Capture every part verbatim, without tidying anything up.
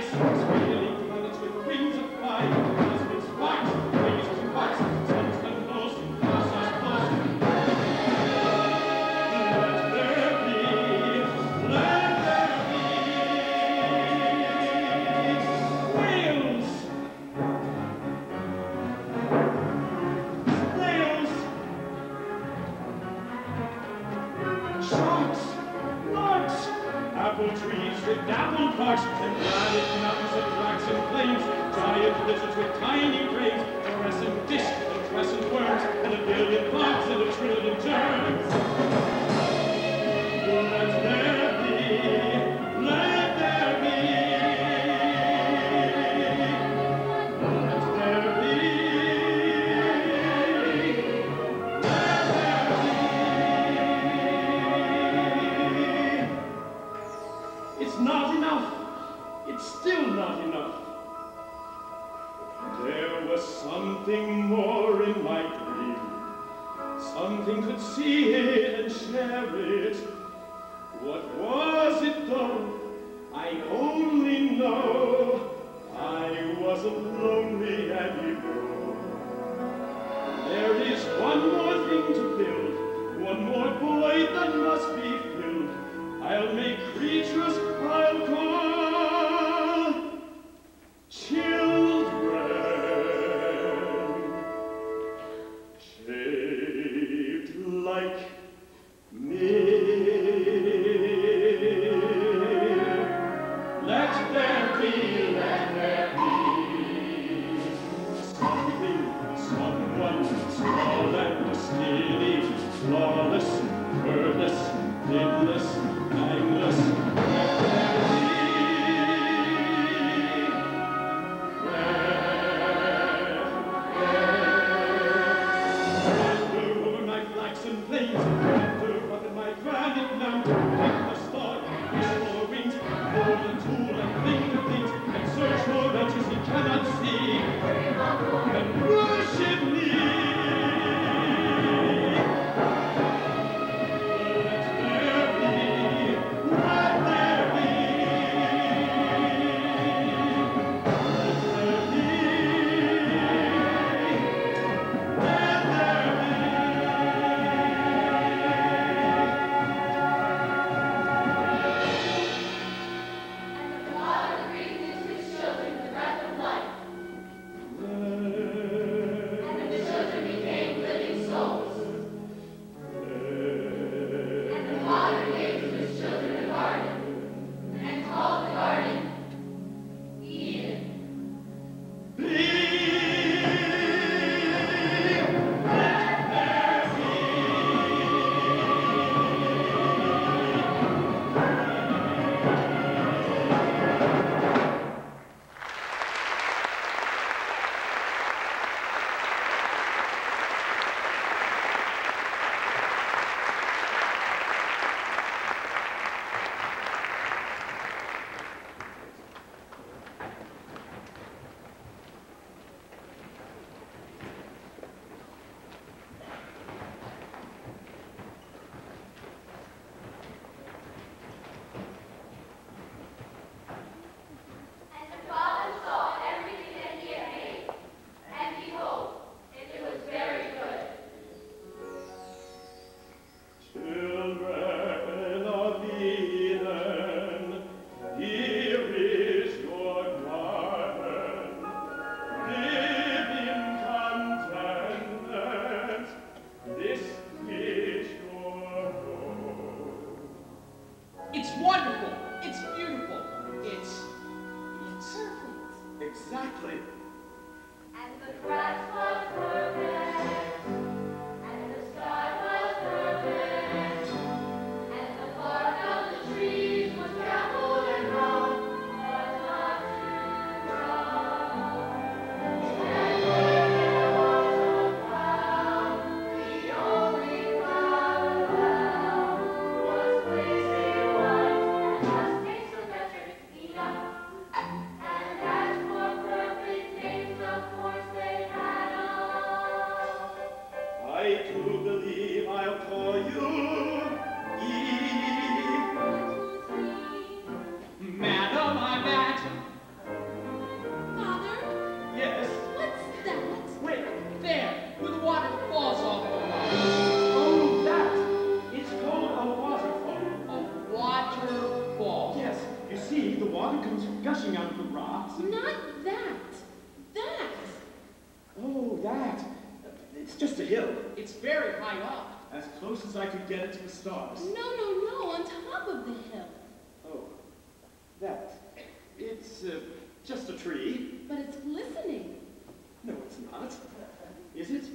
Tool and finger things, the water comes gushing out of the rocks. And... Not that. That. Oh, that. It's just a hill. It's very high up. As close as I could get it to the stars. No, no, no, on top of the hill. Oh, that. It's uh, just a tree. But it's glistening. No, it's not. Is it?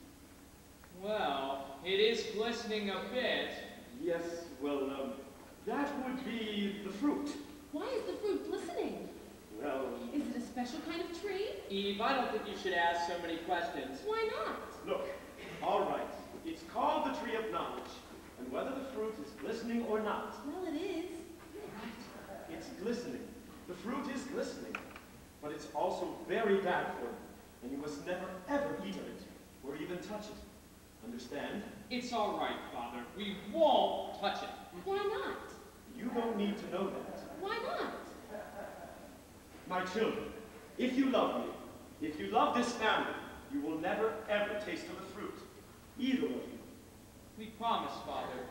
Well, it is glistening a bit. Yes, well, um, that would be the fruit. Why is the fruit glistening? Well... Is it a special kind of tree? Eve, I don't think you should ask so many questions. Why not? Look, all right. It's called the tree of knowledge. And whether the fruit is glistening or not. Well, it is. Right. It's glistening. The fruit is glistening. But it's also very bad for you. And you must never, ever eat of it. Or even touch it. Understand? It's all right, Father. We won't touch it. Why not? You don't need to know that. Why not? My children, if you love me, if you love this family, you will never, ever taste of the fruit. Either of you. We promise, Father.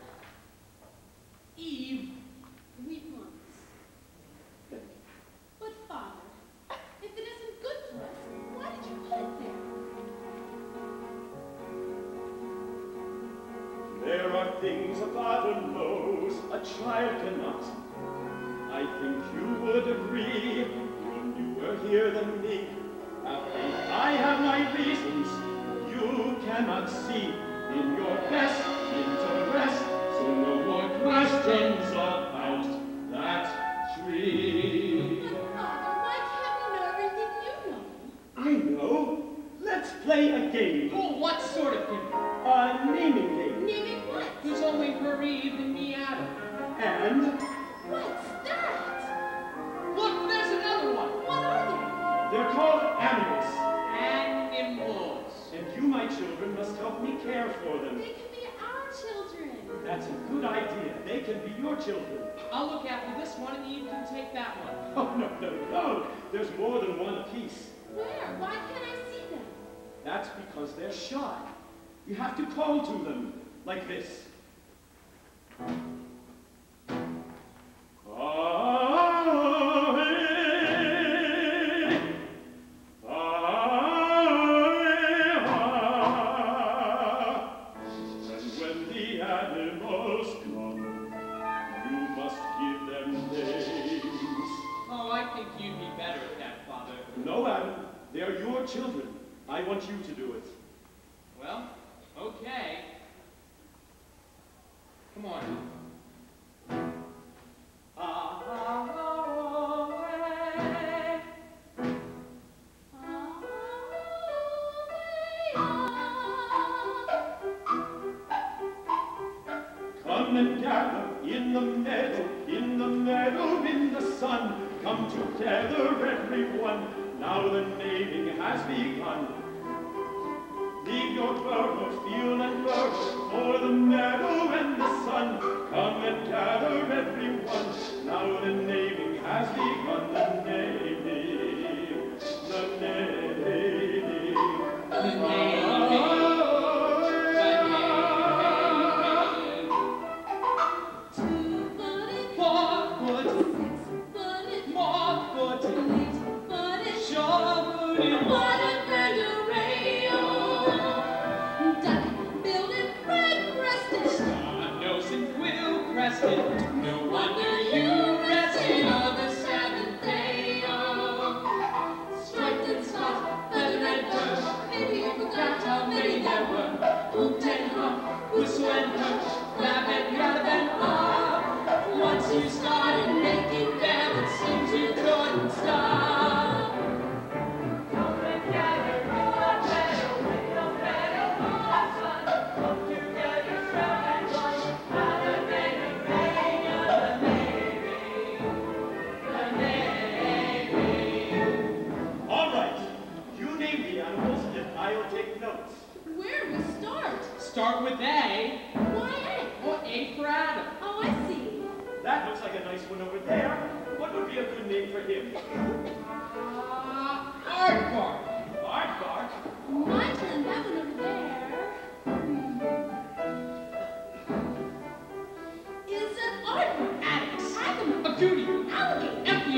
Eve. We promise. But, Father, if it isn't good for us, why did you put it there? There are things a father knows a child cannot. I think you would agree when you were here than me. Have faith, I have my reasons you cannot see. In your best interest, so no more questions about that tree. But, Father, why can't we know everything you know? I know. Let's play a game. Oh, what sort of game? A naming game. Naming what? There's only her Eve and me Adam. And What's that? Look, there's another one. What are they're called animals. Animals. And you, my children, must help me care for they? them. They can be our children. That's a good idea. They can be your children. I'll look after this one and Eve can take that one. Oh, no, no, no. There's more than one apiece. Where? Why can't I see them? That's because they're shy. You have to call to them, like this. Children, I want you to do it. Well, okay. Come on. Come and gather in the meadow, in the meadow, in the sun. Come together, everyone. Now the naming has begun. Leave your burrow, field and burrow, for the meadow and the sun. Come and gather everyone. Now the naming has begun. The naming, the naming, the naming. No wonder you rested on the seventh day. Oh, striped and soft, feathered and perch. Maybe you forgot how many there were. Hooped and hopped, whistle and perch, flap and yap and hop. Once you started making them, it seems you couldn't stop. Come and gather in the meadow, in the meadow, in the sun. Come together, everyone. Now the naming. I'll take notes. Where do we start? Start with A. Why A? Well, A for Adam. Oh, I see. That looks like a nice one over there. What would be a good name for him? Uh, Aardvark. Aardvark? My turn, that one over there. Is it Aardvark? Addicts. Agamemnon. Agouti. Alligator.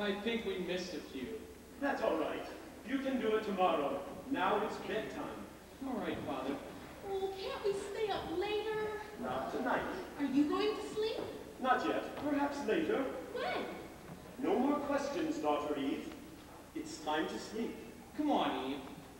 I think we missed a few. That's all right. You can do it tomorrow. Now it's bedtime. All right, Father. Oh, can't we stay up later? Not tonight. Are you going to sleep? Not yet. Perhaps later. When? No more questions, daughter Eve. It's time to sleep. Come on, Eve.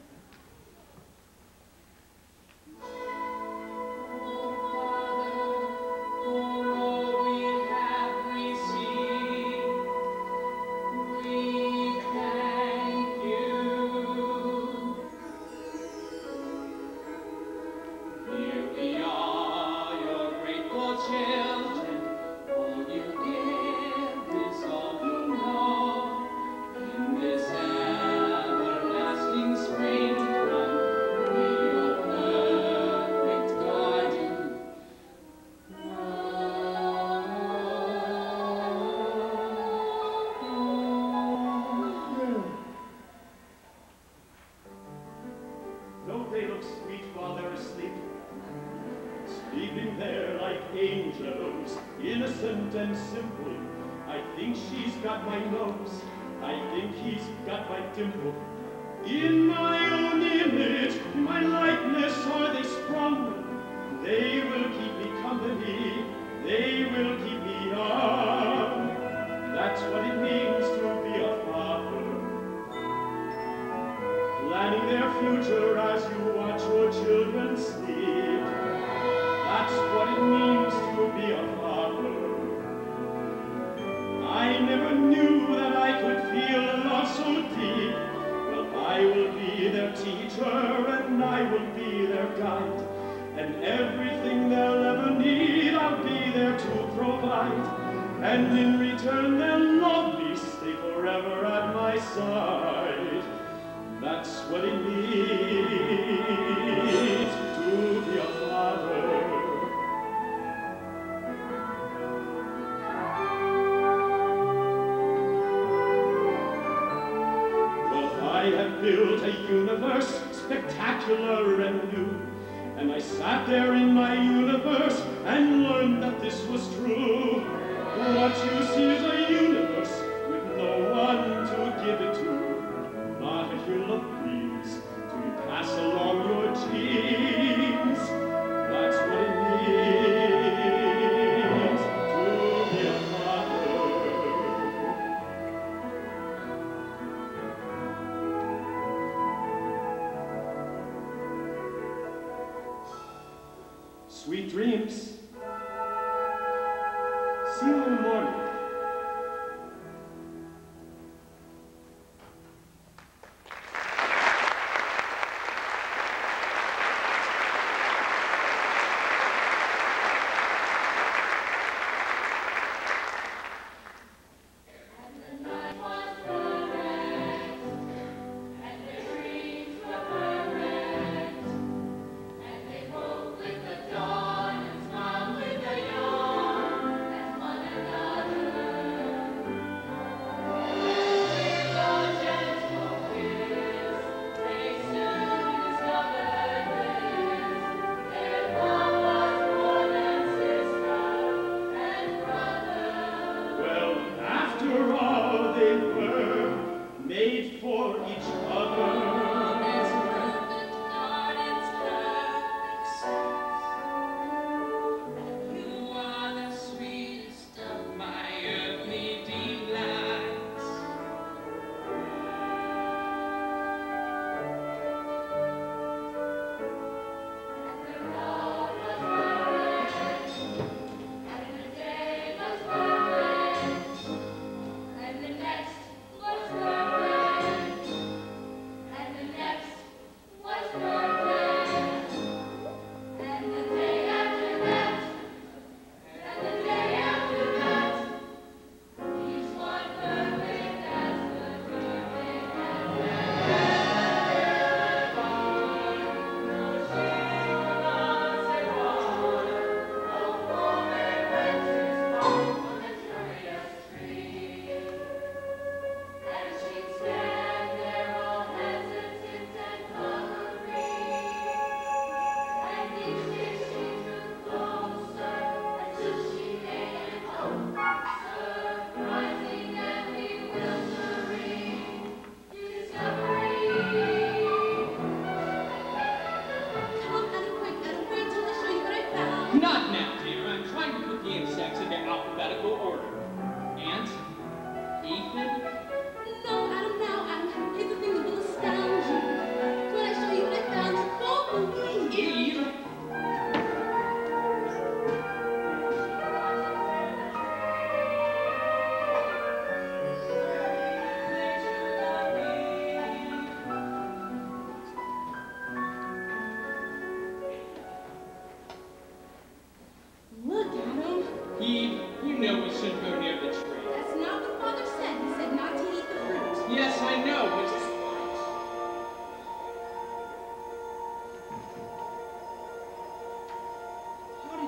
In my own image, in my likeness are they sprung. They will keep me company, they will keep me young. That's what it means to be a father. Planning their future as you watch your children sleep. That's what it means to be a father. I never knew that I could feel a love so deep. I will be their teacher, and I will be their guide, and everything they'll ever need, I'll be there to provide, and in return they'll love me, stay forever at my side. That's what it means to be a father. I have built a universe spectacular and new, and I sat there in my universe and learned that this was true. What you see is a universe with no one to give it to, not a hill of breeze to you pass along your genes. That's what it means to be a father. Sweet dreams. See you in the morning. With the dawn and smiled with the yawn, and one another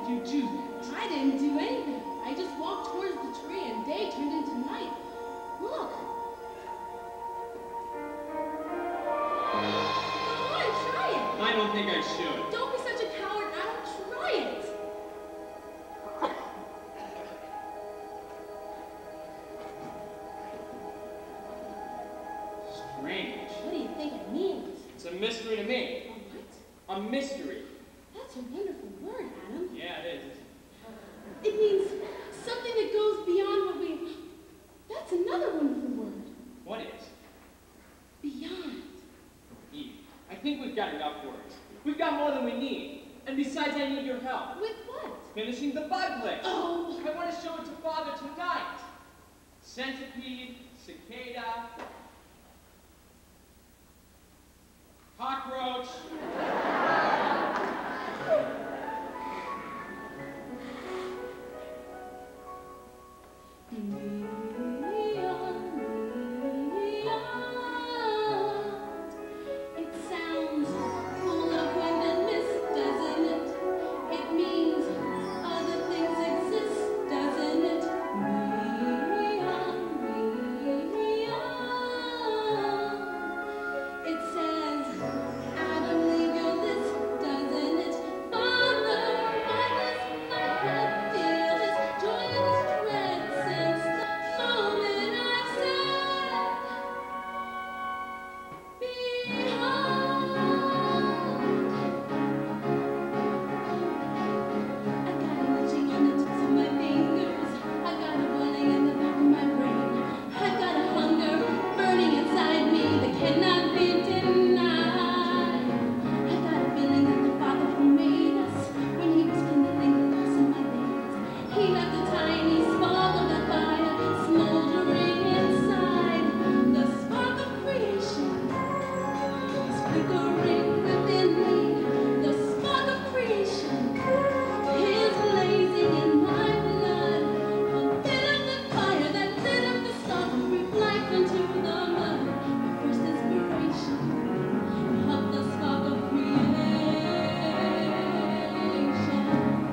did you do that? I didn't do anything. I just walked towards the tree and day turned into night. Look. Come on, try it. I don't think I should. Don't be such a coward, Adam. Try it. Strange. What do you think it means? It's a mystery to me. A what? A mystery. That's a wonderful word, Adam. Yeah, it is. It means something that goes beyond what we... That's another wonderful word. What is? Beyond. Eve, I think we've got enough words. We've got more than we need. And besides, I need your help. With what? Finishing the bug list. Oh. I want to show it to Father tonight. Centipede, cicada, cockroach. It sounds full of wind and mist, doesn't it? It means other things exist, doesn't it? Beyond, beyond. It says, Adam, leave your list, doesn't it? Father, why does my head feel this joy and this dread since the moment I've said beyond? I got a itching on the tips of my fingers. I got a burning in the back of my brain. I got a hunger burning inside me that cannot be denied. I got a feeling that the Father who made us, when He was kindling the pulse in my veins, He left a tiny spark of that fire smoldering inside. The spark of creation is flickering within me. The spark of creation is blazing in my blood. A bit of the fire that lit up the star to breathe life into the mud. My first inspiration of the spark of creation.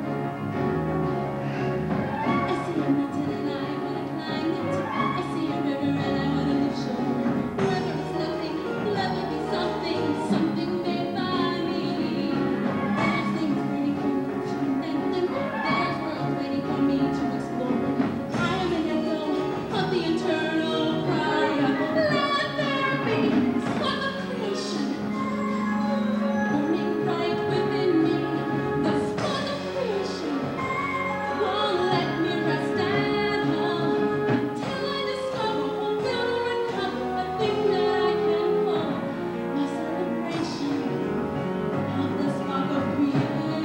I see a mountain and I wanna climb it. I see a river and I wanna live shore. Where there is nothing, let there be something, something made by me. There's things waiting for me to invent them. There's worlds waiting for me to explore. I am an echo of the eternal cry of let there be spark of creation burning bright within me. The spark of creation won't let me rest at home until I discover, fulfill, or recover a thing that I can call my celebration of the spark of creation.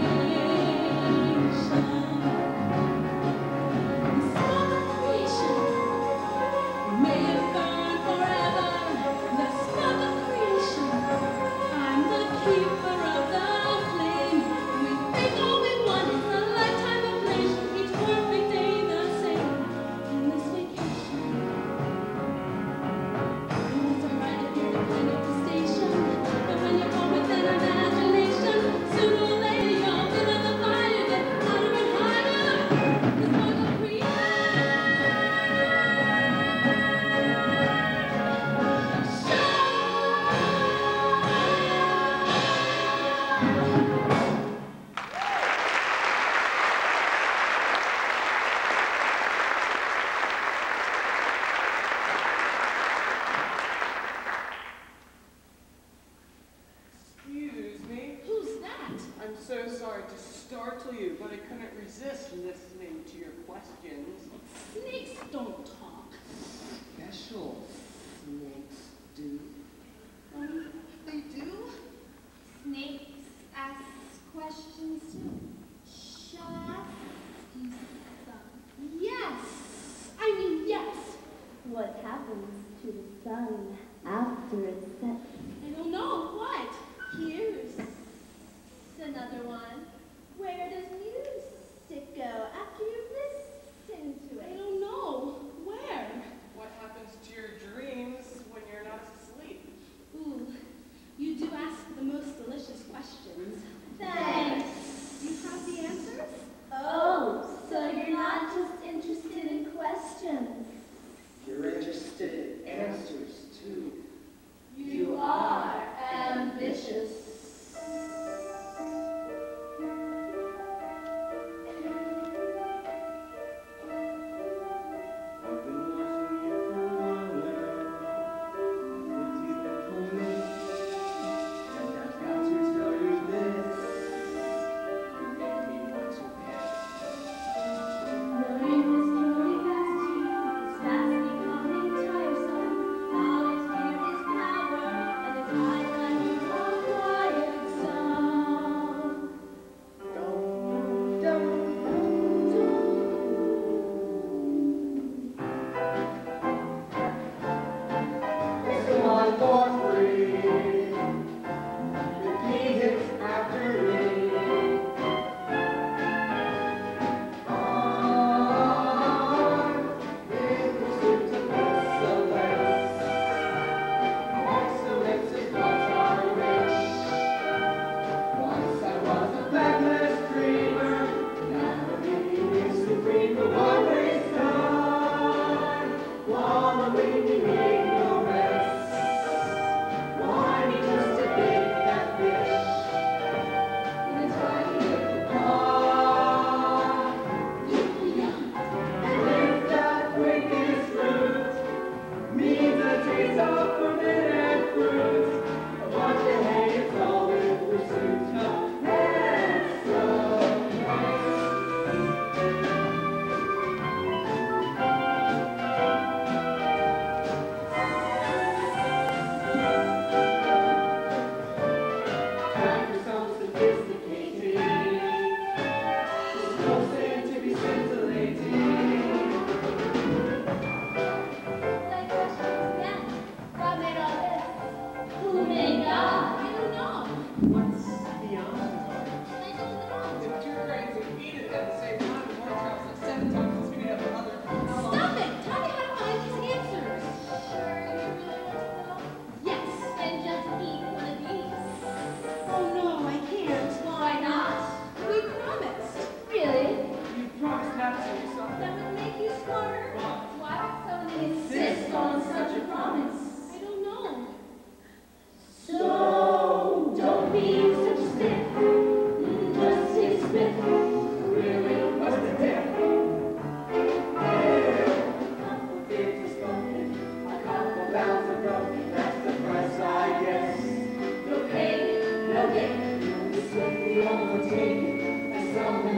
The spark of creation, may it burn forever. The spark of creation, I'm the keeper of the flame. We think all we want is a lifetime of pleasure, each perfect day the same. In this vacation, it was alright if you're the manifestation, but when you're born with an imagination, sooner or later you'll feel the fire get hotter and higher. The spark of Excuse me. Who's that? I'm so sorry to startle you, but I couldn't resist listening to your questions. Snakes don't talk. Special snakes do. Um, they do? Snakes ask questions too. Shall I ask you some? Yes. I mean, yes. What happens to the sun after it sets? I don't know. What? Here's another one. Where does music go after you listen to I it? don't know. Where? What happens to your dreams when you're not asleep? Ooh, you do ask the most delicious questions. Thanks. You have the answer?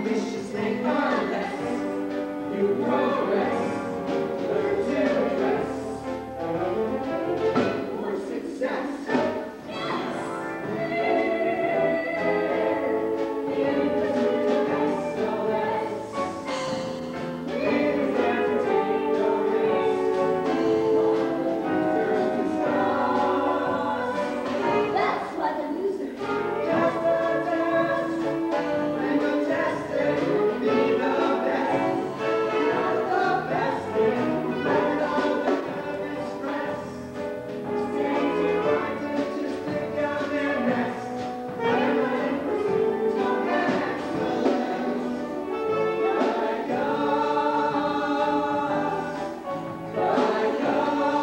wishes make her less. You progress, learn to dress for success. Yes! You pursue to excellence. We dare to take the risk. While the losers discuss. That's why the loser. Just the test. When you're tested, you'll be the best. Not the best thing. Let all the nervous stress. Stay too hard to just stick down and rest. Never in pursuit of excellence. Like us. Like us.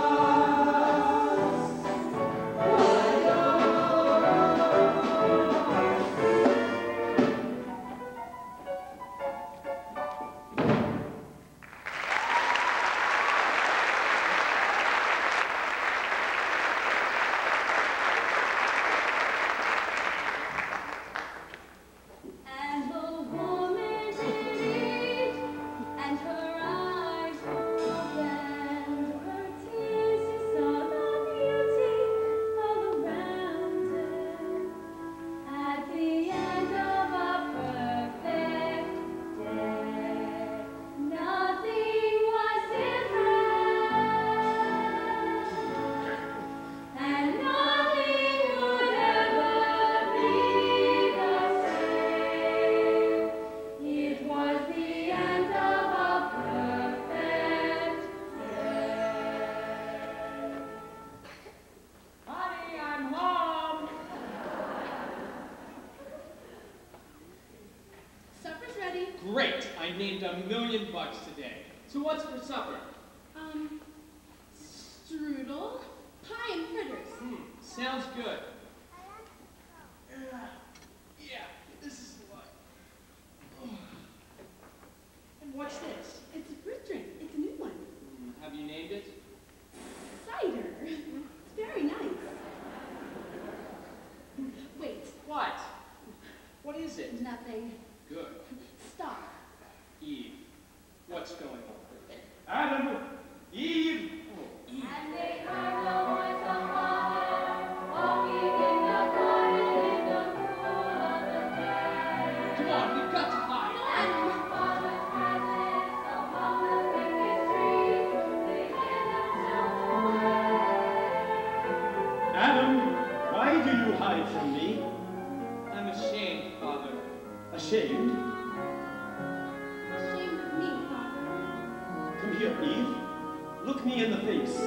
And the woman did eat, and her eyes opened. Her tears, she saw the beauty all around her. At the end of a perfect day, nothing was different, and nothing would ever be the same. It was the end of a perfect day. Honey, I'm home. Supper's ready. Great. I named a million bucks today. So what's for supper? Um, strudel, pie and fritters. Hmm, sounds good. Uh, yeah, this is what. And what's this? It's a fruit drink. It's a new one. Hmm, have you named it? Cider. It's very nice. Wait, What? What is it? nothing. Good. Stop. Eve, what's going on? Adam, Eve, And they heard the voice of Father walking in the garden in the cool of the day. Come on, we've got to hide. Father's presence among the thicket trees, they hid themselves away. Adam, why do you hide from me? I'm ashamed, Father. Ashamed? Ashamed of me, Father. Come here, Eve. Look me in the face.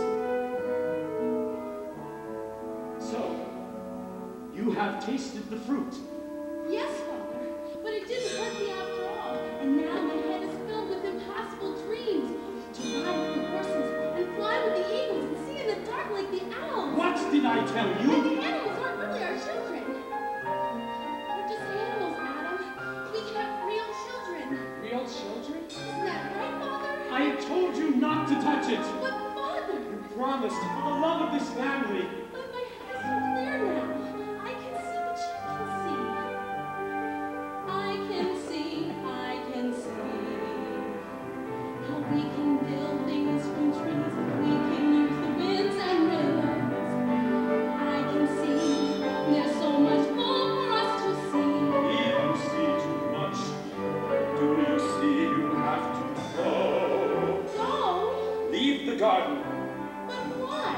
So, you have tasted the fruit. Yes, Father, but it didn't hurt me after all. And now my head is filled with impossible dreams. To ride with the horses and fly with the eagles and see in the dark like the owls. What did I tell And you? the animals aren't really our children. They're just animals, Adam. We have real children. Real children? Isn't that right, Father? I told you not to touch it. But Father, You promised for the love of this family. but my head is so clear now. I can see what you can see. I can see, I can see how we can build things from trees. We can use the winds and rivers. I can see there's so much more for us to see. Eve, you see too much. Do you see you have to go? Go? Leave the garden. But why?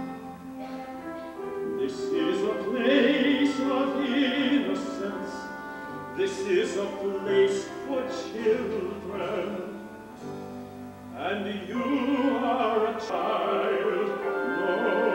This is a place of innocence. This is a place for children. And you are a child no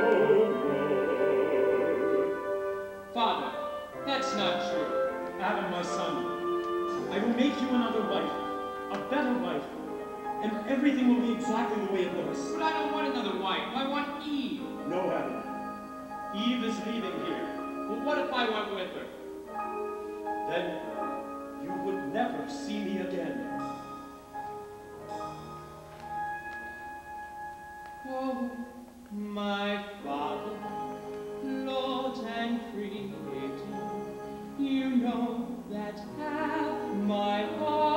more. Father, that's not true. Adam, my son, I will make you another wife, a better wife, and everything will be exactly the way it was. But I don't want another wife. I want Eve. No, Adam. Eve is leaving here. Well, what if I went with her? Then you would never see me again. Oh, my Father, Lord and Creator, you know that half my heart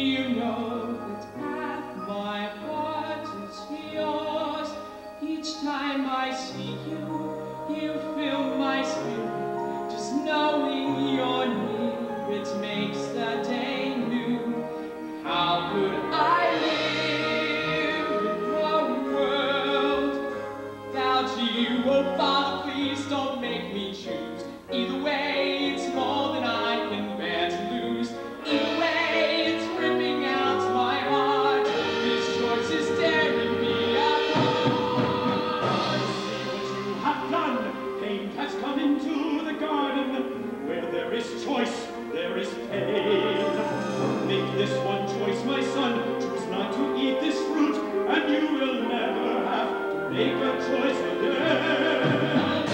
You know that half my heart is yours. Each time I see you, you fill my spirit. Just knowing you're near, it makes the day new. How could I live in a world without you? Oh, Father, please don't make me choose. Either way, it's more than I can bear to lose. Either way, it's ripping out my heart. This choice is tearing me apart. See what you have done. Pain has come into the garden. Where there is choice, there is pain. Make this one choice, my son. Choose not to eat this fruit, and you will never have to make a choice again.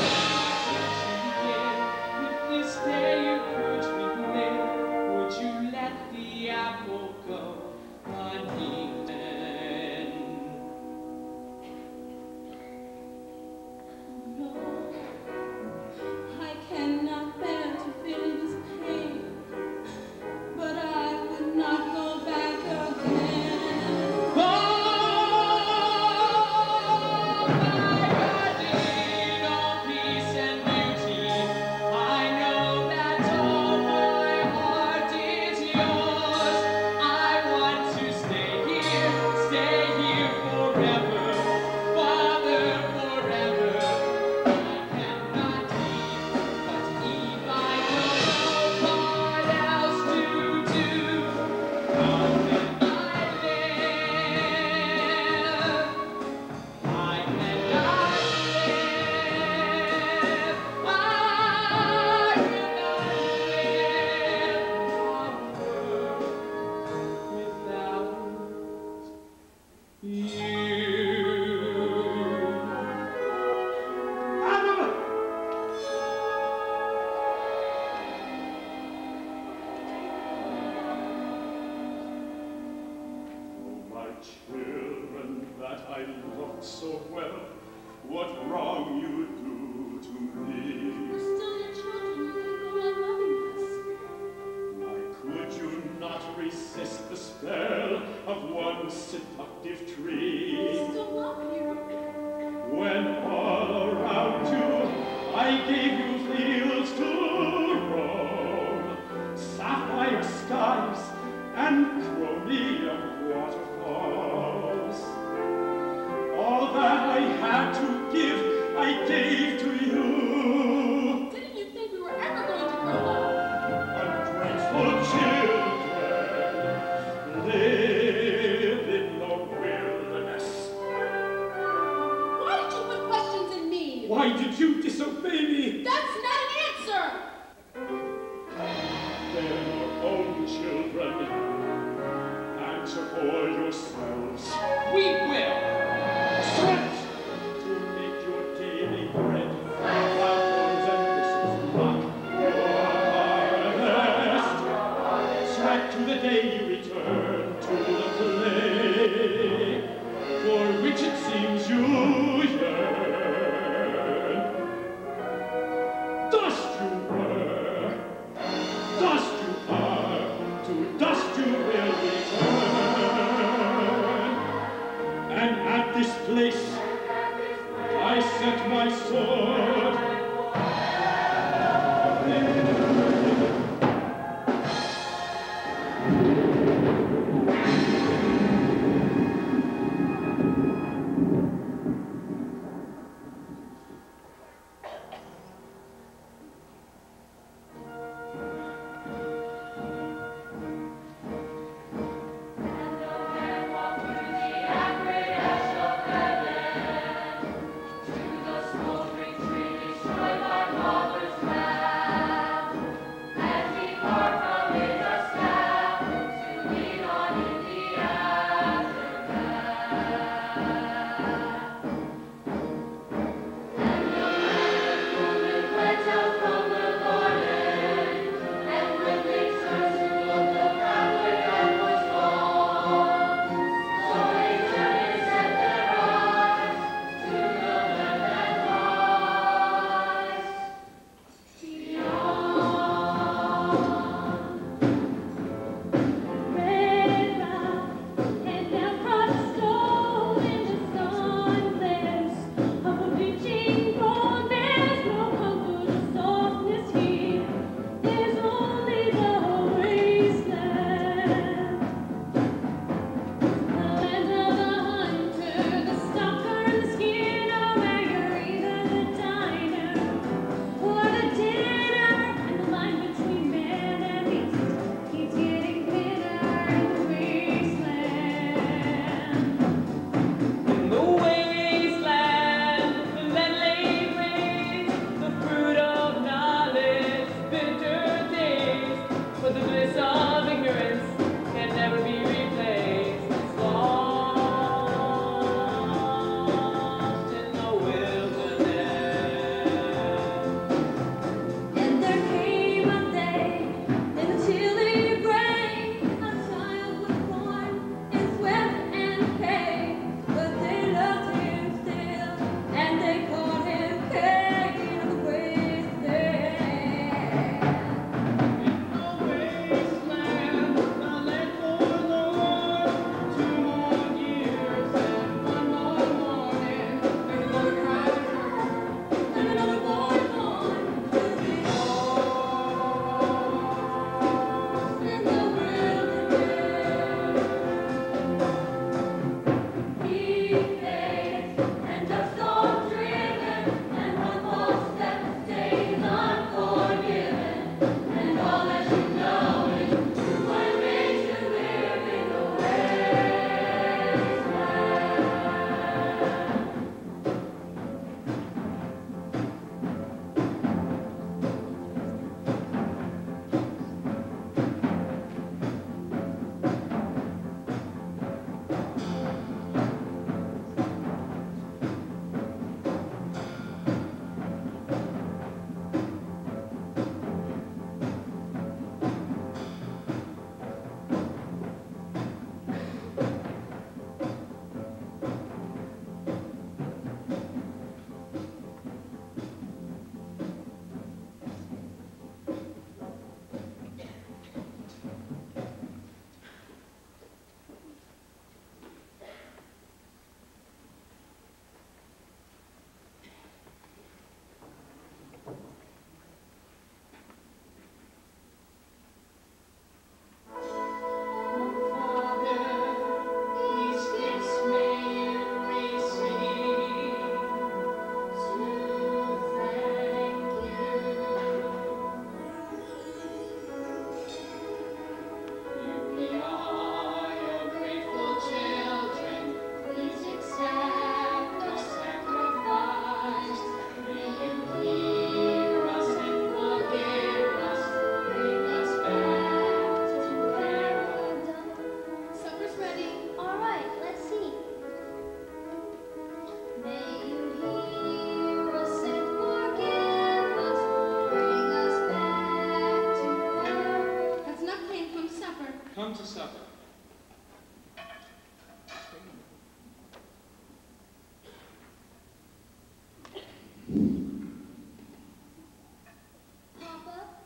If this day you could live, would you let the apple go uneaten? No, I cannot bear to feel this pain, but I would not go back again. Oh, my garden of peace and beauty, I know that all my heart is yours. I want to stay here, stay here forever, Father, forever. I cannot leave, but if I don't know what else to do, how can I live? I cannot live. I cannot live without you. Adam! Oh, my children that I loved so well, what wrong you do to me. We're still your children. You can go on loving us. Why could you not resist the spell of one seductive tree? We still love you. When all around you I gave you fields to roam, sapphire skies and chromium waterfalls. All that I had to give, I gave to you. Didn't you think we were ever going to grow up? Ungrateful children live in the wilderness. Why did you put questions in me? Why did you disobey me? That's not an answer! They're your own children. Answer for yourselves. We will. Sweat to make your daily bread. While thorns and thistles mock your harvest. Sweat to the day you return to the clay, for which it seems you yearn. Dust you were, dust you are, to dust you will return.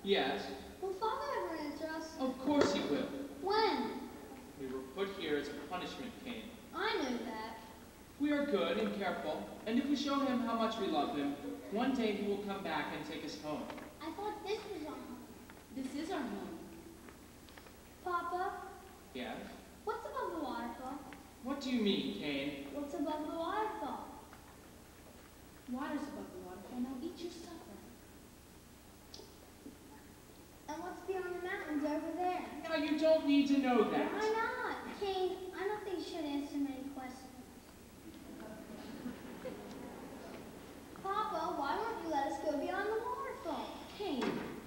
Yes, Will Father ever answer us? of course he will. When? We were put here as a punishment, Cain. I know that. We are good and careful, and if we show him how much we love him, one day he will come back and take us home. I thought this was our home. This is our home. Papa, Yes? what's above the waterfall? What do you mean, Cain? What's above the waterfall? Water's above the waterfall. Now eat your supper. And what's beyond the mountains over there? Now you don't need to know that. Why not? Cain, I don't think you should answer many questions. Papa, why won't you let us go beyond the waterfall? Cain,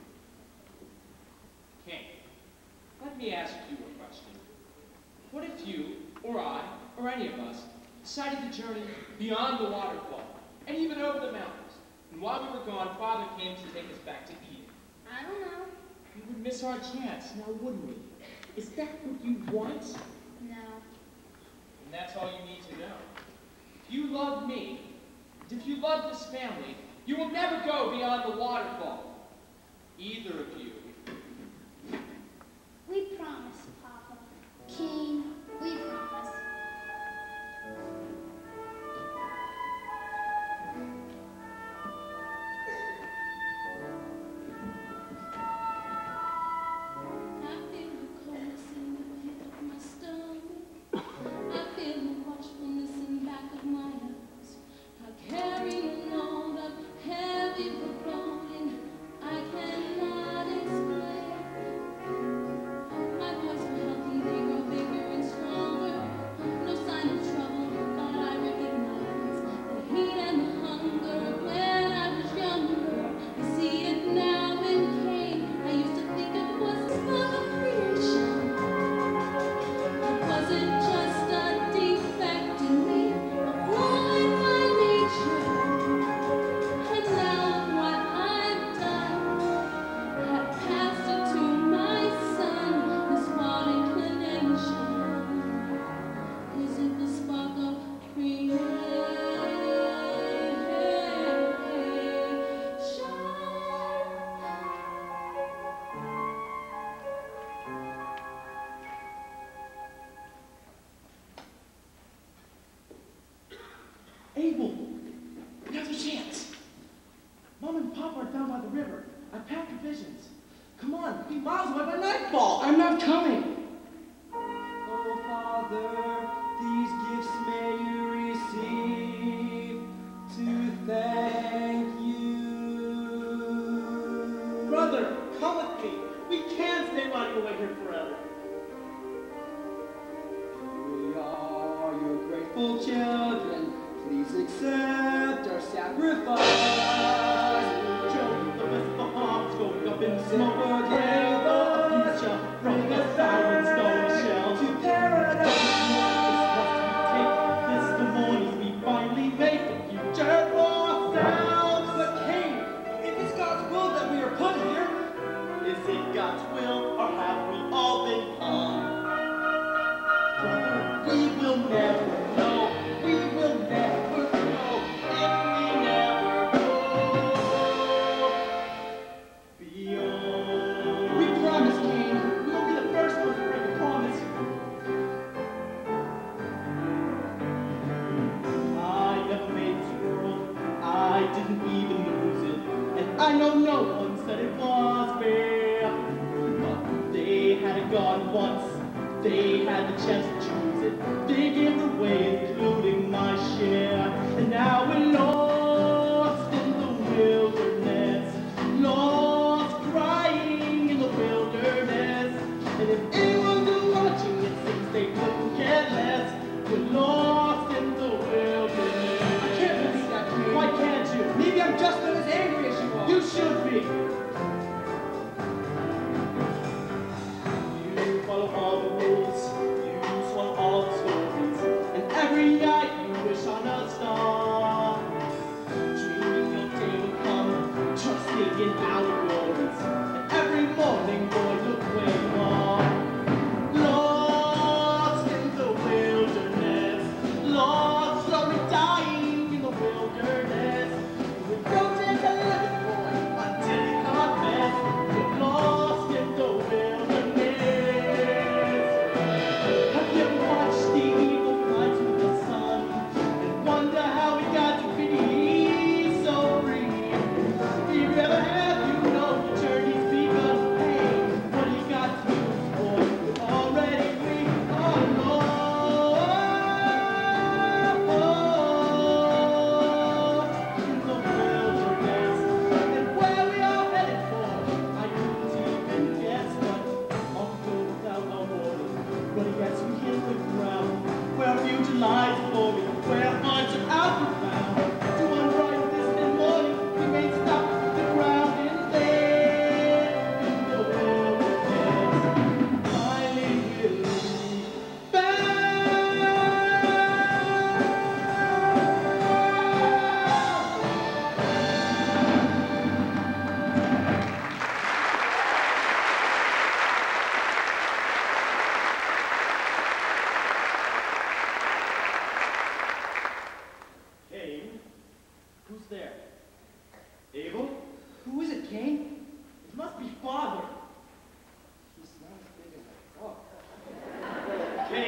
Cain, let me ask you a question. What if you, or I, or any of us, decided to journey beyond the waterfall, and even over the mountains, and while we were gone, Father came to take us back to Eden? I don't know. We would miss our chance, now wouldn't we? Is that what you want? No. And that's all you need to know. If you love me, and if you love this family, you will never go beyond the waterfall. Either of you. We promise, Papa. Cain, we promise. I feel the coldness in the pit of my stomach. I feel the watchfulness in the back of my eyes. I carry an old up heavy foreboding I cannot explain. My boys are healthy, they grow bigger and stronger. No sign of trouble, but I recognize the heat and the hunger when I was younger. I see it now in Cain. I used to think it was a spark of creation. It wasn't just a defect in me, a flaw in my nature. And now look what I've done. I've passed it to my son, this flawed inclination. Is it the spark of creation? Abel, now's your chance. Mom and Papa are down by the river. I packed provisions. Come on, be miles away by nightfall. I'm not coming. Oh, Father, these gifts may you receive to thank you. Brother, come with me. We can't stay rotting away here forever. We are your grateful children. Please accept our sacrifice. Joe, the rest of the hearts going up in smoke again. The future from the siren stone shell To paradise. This is the morning we finally make the future for ourselves. But Cain, it is God's will that we are put here. Is it God's will, or have we all been conned? Brother, we will never know. We will never know if we never go beyond. We promise, Cain. We will be the first ones to break a promise. I never made this world. I didn't even lose it. And I know no one said it was fair. But they had a God once. They had the chance to choose it. They gave it away, including my share. And now we're lost in the wilderness. Lost crying in the wilderness. And if anyone's been watching, it seems they couldn't care less. We're lost in the wilderness. I can't believe that, Cain. Why can't you? Maybe I'm just not as angry as you are. You should be. You follow all the rules. You swallow all the stories. And every night you wish on a star. Dreaming your day will come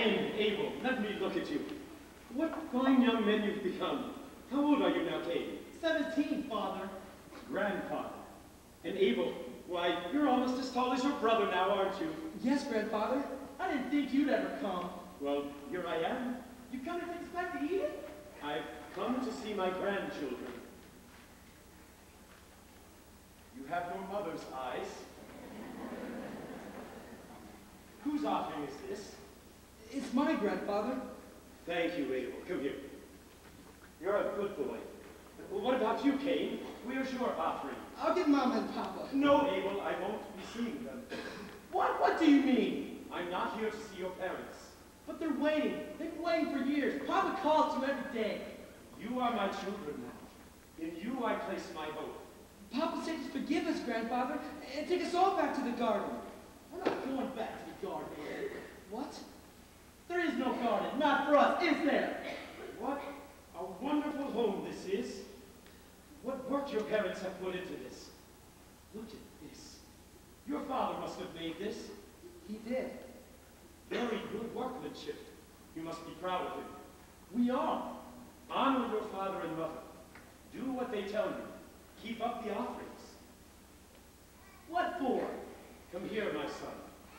Cain, Abel, let me look at you. What fine young men you've become. How old are you now, Cain? Seventeen, Father. Grandfather. And Abel, why, you're almost as tall as your brother now, aren't you? Yes, Grandfather. I didn't think you'd ever come. Well, here I am. You come to expect to eat it? I've come to see my grandchildren. You have your mother's eyes. Whose offering is this? It's my Grandfather. Thank you, Abel. Come here. You're a good boy. Well, what about you, Cain? Where's your offering? I'll get Mom and Papa. No, Abel, I won't be seeing them. What? What do you mean? I'm not here to see your parents. But they're waiting. They've been waiting for years. Papa calls you every day. You are my children now. In you I place my hope. Papa said to forgive us, Grandfather, and take us all back to the garden. We're not going back to the garden. What? There is no garden. Not for us, is there? What a wonderful home this is. What work your parents have put into this. Look at this. Your father must have made this. He did. Very good workmanship. You must be proud of him. We are. Honor your father and mother. Do what they tell you. Keep up the offerings. What for? Come here, my son.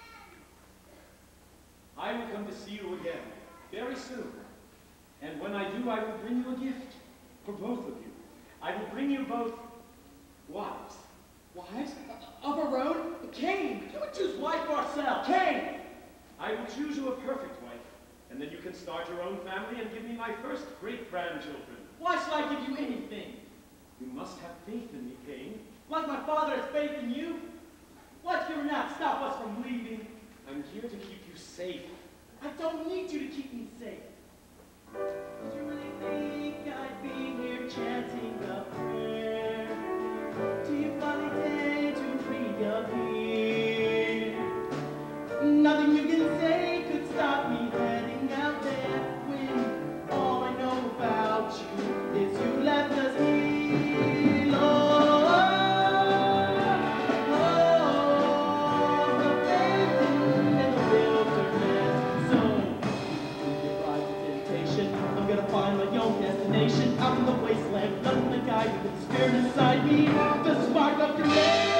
I will come to see you again, very soon. And when I do, I will bring you a gift for both of you. I will bring you both wives. Wives? Of our own? Cain! You would choose wife for ourselves. Cain! I will choose you a perfect wife, and then you can start your own family and give me my first great-grandchildren. Why should I give you anything? You must have faith in me, Cain. Like my father has faith in you? What will not stop us from leaving? I'm here to keep you safe. I don't need you to keep me safe. Did you really think I'd be here chanting a prayer? Do you finally dare to reappear? Nothing you can say could stop me heading out there when all I know about you is you left us here. Oh, oh, the basin in the wilderness zone. If I was temptation, I'm gonna find my own destination out in the wasteland, nothing the guy with the spirit inside me, the spark of command.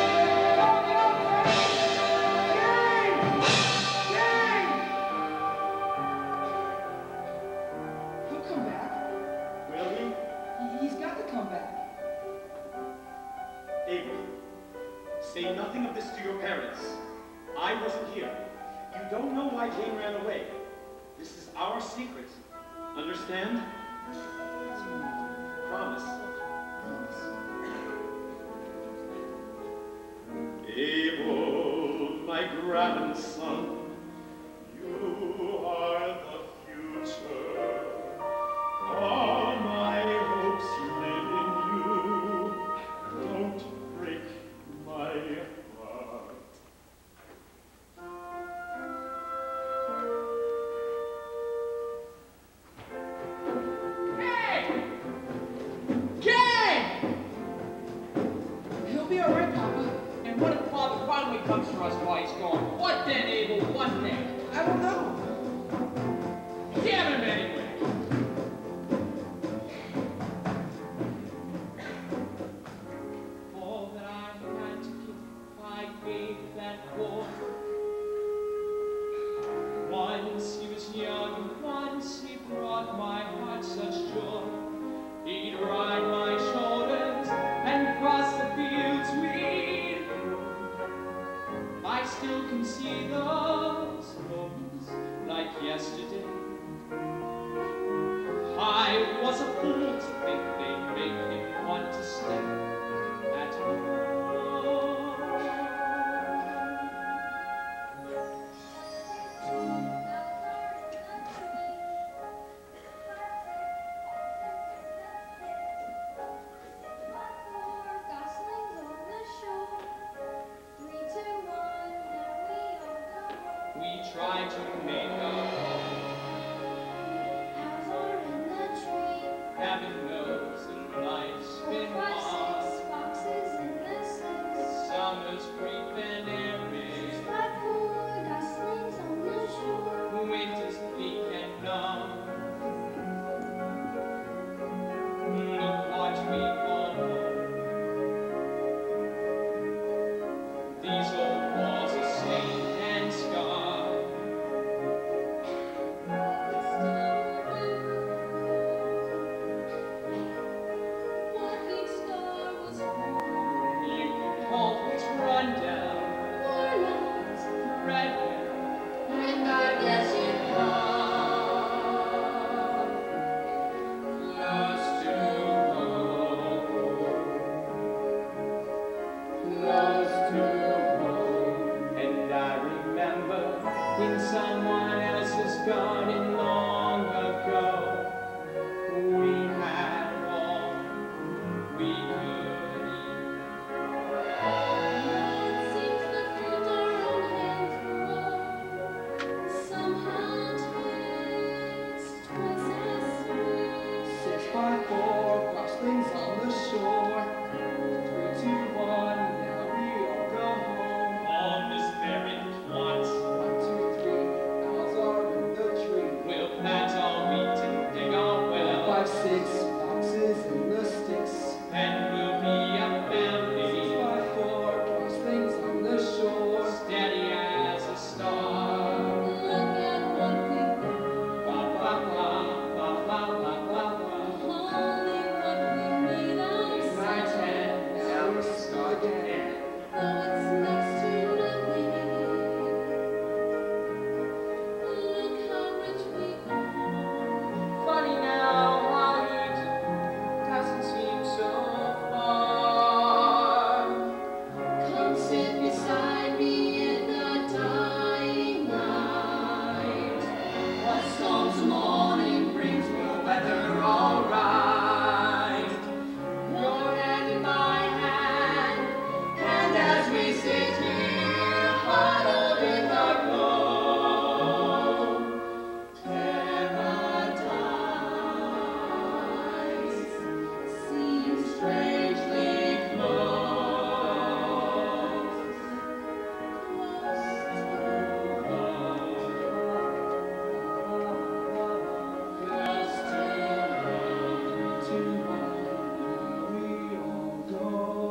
Say nothing of this to your parents. I wasn't here. You don't know why Cain ran away. This is our secret. Understand? Promise. Abel, my grandson, you are the future. All my hopes live in you. Don't break my heart. Hey! Cain! He'll be all right, Papa. And what if Father finally comes for us while he's gone? What then, Abel? What then? I don't know. Damn him anyway! All that I had to give, I gave that boy. Once he was young, and once he brought my heart such joy. He'd ride my shoulders and cross the fields we'd grown. I still can see those moments like yesterday. I was a fool to think they'd make him want to stay at home. We try to make a home, having weak and numb. Look what we call home. These old walls are stained and scarred. What each star was for, You can call what's run down, worn out, threadbare, and I guess you close to home, close to home. And I remember in someone else's garden long ago, we had all we could eat. It seems the fruit our own hands grow somehow tastes twice as sweet. Six by four, crosslings on the shore. Three, two, one, now we all go home. On this very plot, One, two, three, owls are in the tree. we'll plant our wheat and dig our well, Five, six, foxes in the sticks. and we'll be a Six family, by four, crosslings on the shore. steady as a star. Look at what we've done, Ba ba ba ba ba ba ba ba. only what we made Nine, ourselves. ten, now we start again. Though it's next to nothing, look how rich we are. Funny now how it doesn't seem so far. Come sit beside me in the dying night. What storms the morning brings will weather all right. Your hand in my hand, and as we sit here huddled in the glow, paradise seems strangely close. Close to home. To one, we all go.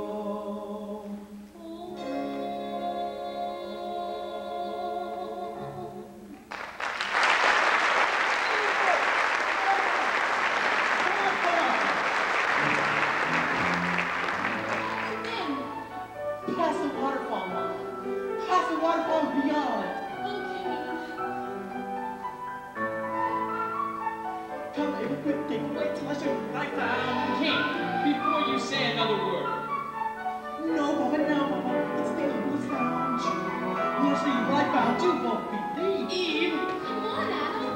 Past the waterfall, Mom. Past the waterfall and beyond. Come, Abel, quick, take wait till I show you what I found. King, before you say another word, No, Papa, no, Papa. It's the Abel's found you. You'll see what I found. You won't believe. Eve, Come on, Adam.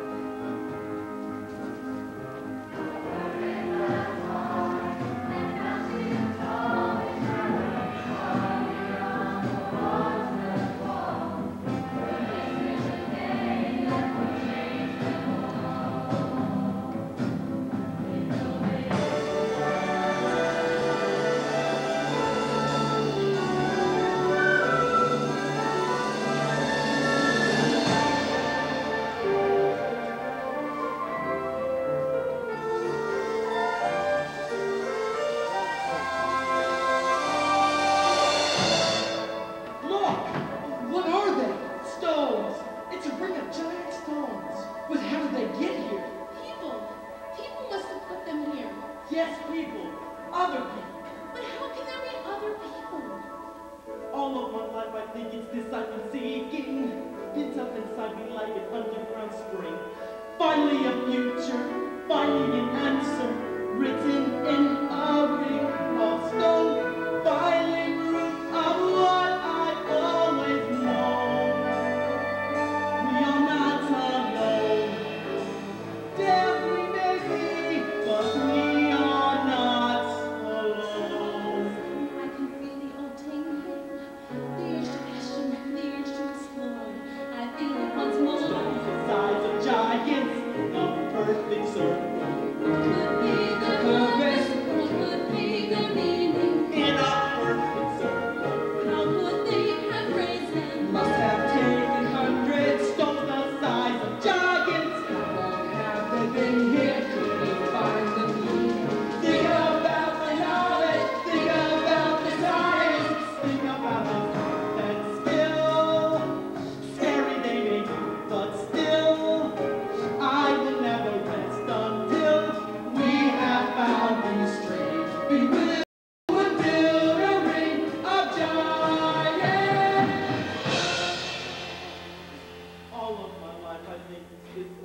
Look! What are they? Stones. It's a ring of giant stones. But how did they get here? People. People must have put them here. Yes, people. Other people. But how can there be other people? All of my life I think it's this I've been seeking. Pent up inside me like an underground spring. Finally a future, finally an answer, written in a ring of stone. Finally proof of what I've always known. We are not alone. Damn, we may be, but we are not alone. I can feel the old tingling, the urge to question, the urge to explore. I feel it once more. Stones the size of giants, a perfect circle. What could be the purpose? What could be the meaning? In a perfect circle. How could they have raised them? Must have taken hundreds stones the size of giants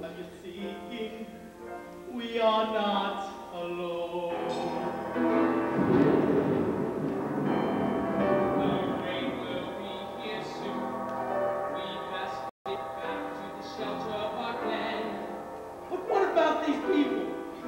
Are you seeing? We are not alone. The rain will be here soon. We best get back to the shelter of our clan. But what about these people?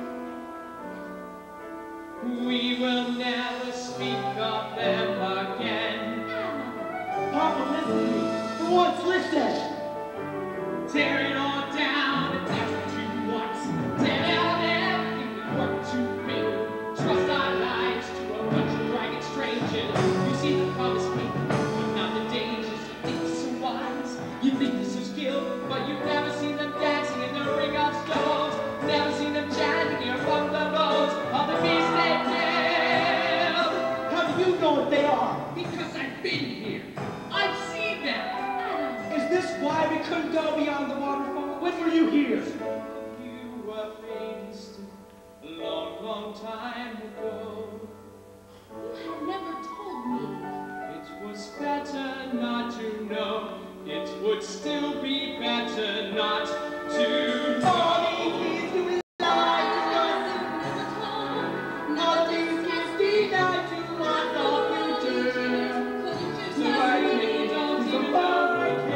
We will never speak of them again. Papa, listen to me. For once, listen. Tear it all down, and that's what you want. Tear down everything we work to build. Trust our lives to a bunch of ragged strangers. You see the promise people, but not the dangers. You think you're so wise, you think you're so skilled, but you've never seen them dancing in the ring of stones. Never seen them chanting here among the bones of the beast they killed. How do you know what they are? Because I've been here. I've seen them. Is this why we couldn't go beyond the waterfall? When were you here? You were famous a long, long time ago. You had never told me. It was better not to know. It would still be better not to know. All these years you lied to us. Never told. All Never these just years denied to us all future. couldn't you So trust I me? can't Don't so even far know away.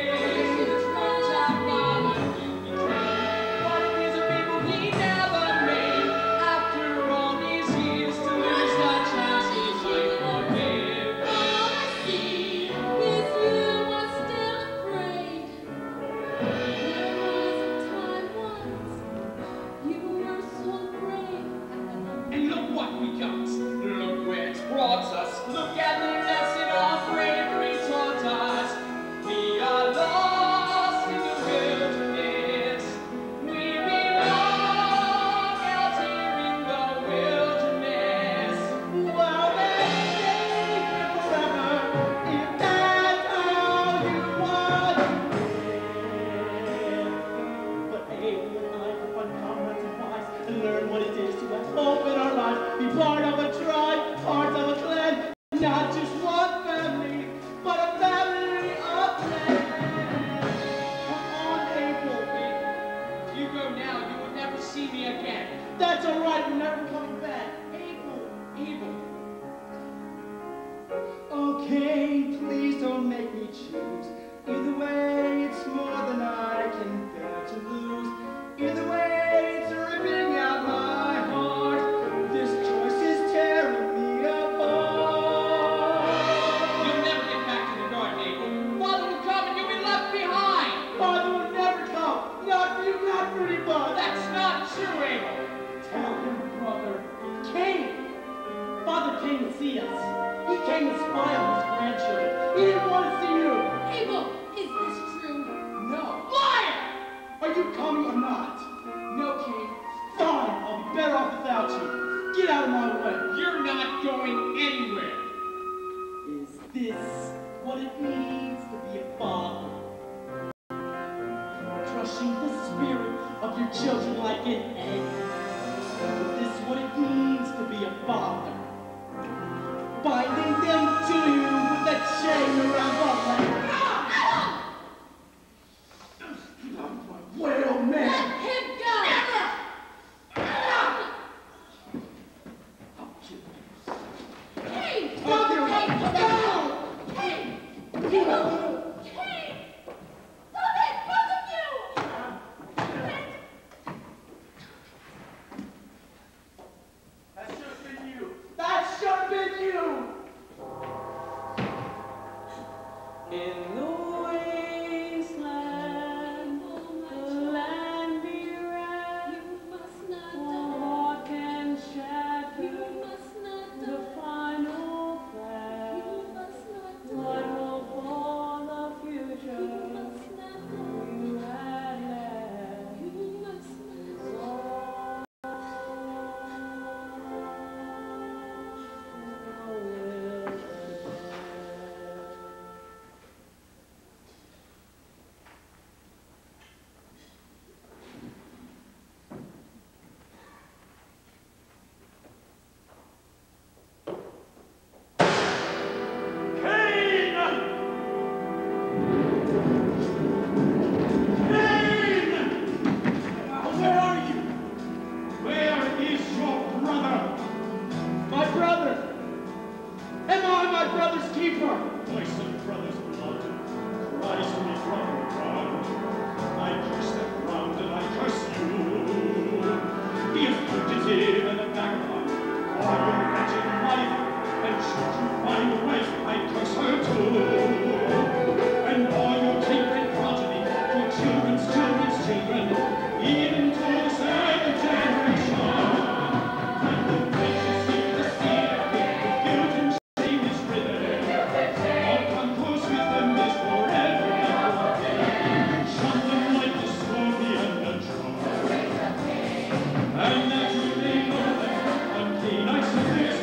what a piece of people he never made. After all these years, to lose the chance he might forgive. All I see is you are still afraid. There was a time once you were so brave. And look what we got. Look where it's brought us. Look at the lesson our bravery taught us. We are lost in the wilderness. We belong out here in the wilderness. Well, then stay here forever if that's how you want it. But Abel and I can find comrades and wives and learn what it is to have hope in our lives. Be part of a tribe, part of a clan, not just one family, but a family of clans. Come on, Abel. If you go now, you will never see me again. That's all right. We're never coming back. Abel. Abel. Okay, please don't make me choose. Either way, it's more than I can bear to lose. Either way, it's ripping out my heart. This choice is tearing me apart. You'll never get back to the garden, Abel. Father will come and you'll be left behind. Father will never come. Not for you, not for anybody. That's not true, Abel. Tell him, brother. Cain. Father came to see us. He came to spy on his grandchildren. He didn't want to see you. Abel, is this true? No. Liar! Are you coming or not? No, Cain. Fine, I'll be better off without you. Get out of my way. You're not going anywhere. Is this what it means to be a father? Crushing the spirit of your children like an egg. Is this what it means to be a father? Binding them to you with a chain around the leg. Well, man. Let him go! Hey! Father, Hey! no! Hey! Abel! Hey! Stop it! Both of you! That should have been you. That should have been you. even to the seventh generation. And the righteous see the seed of it, guilt and shame is riven. All concourse with them is forever and shun them like the scorpion and draw. And that you may know them, on Cain I set this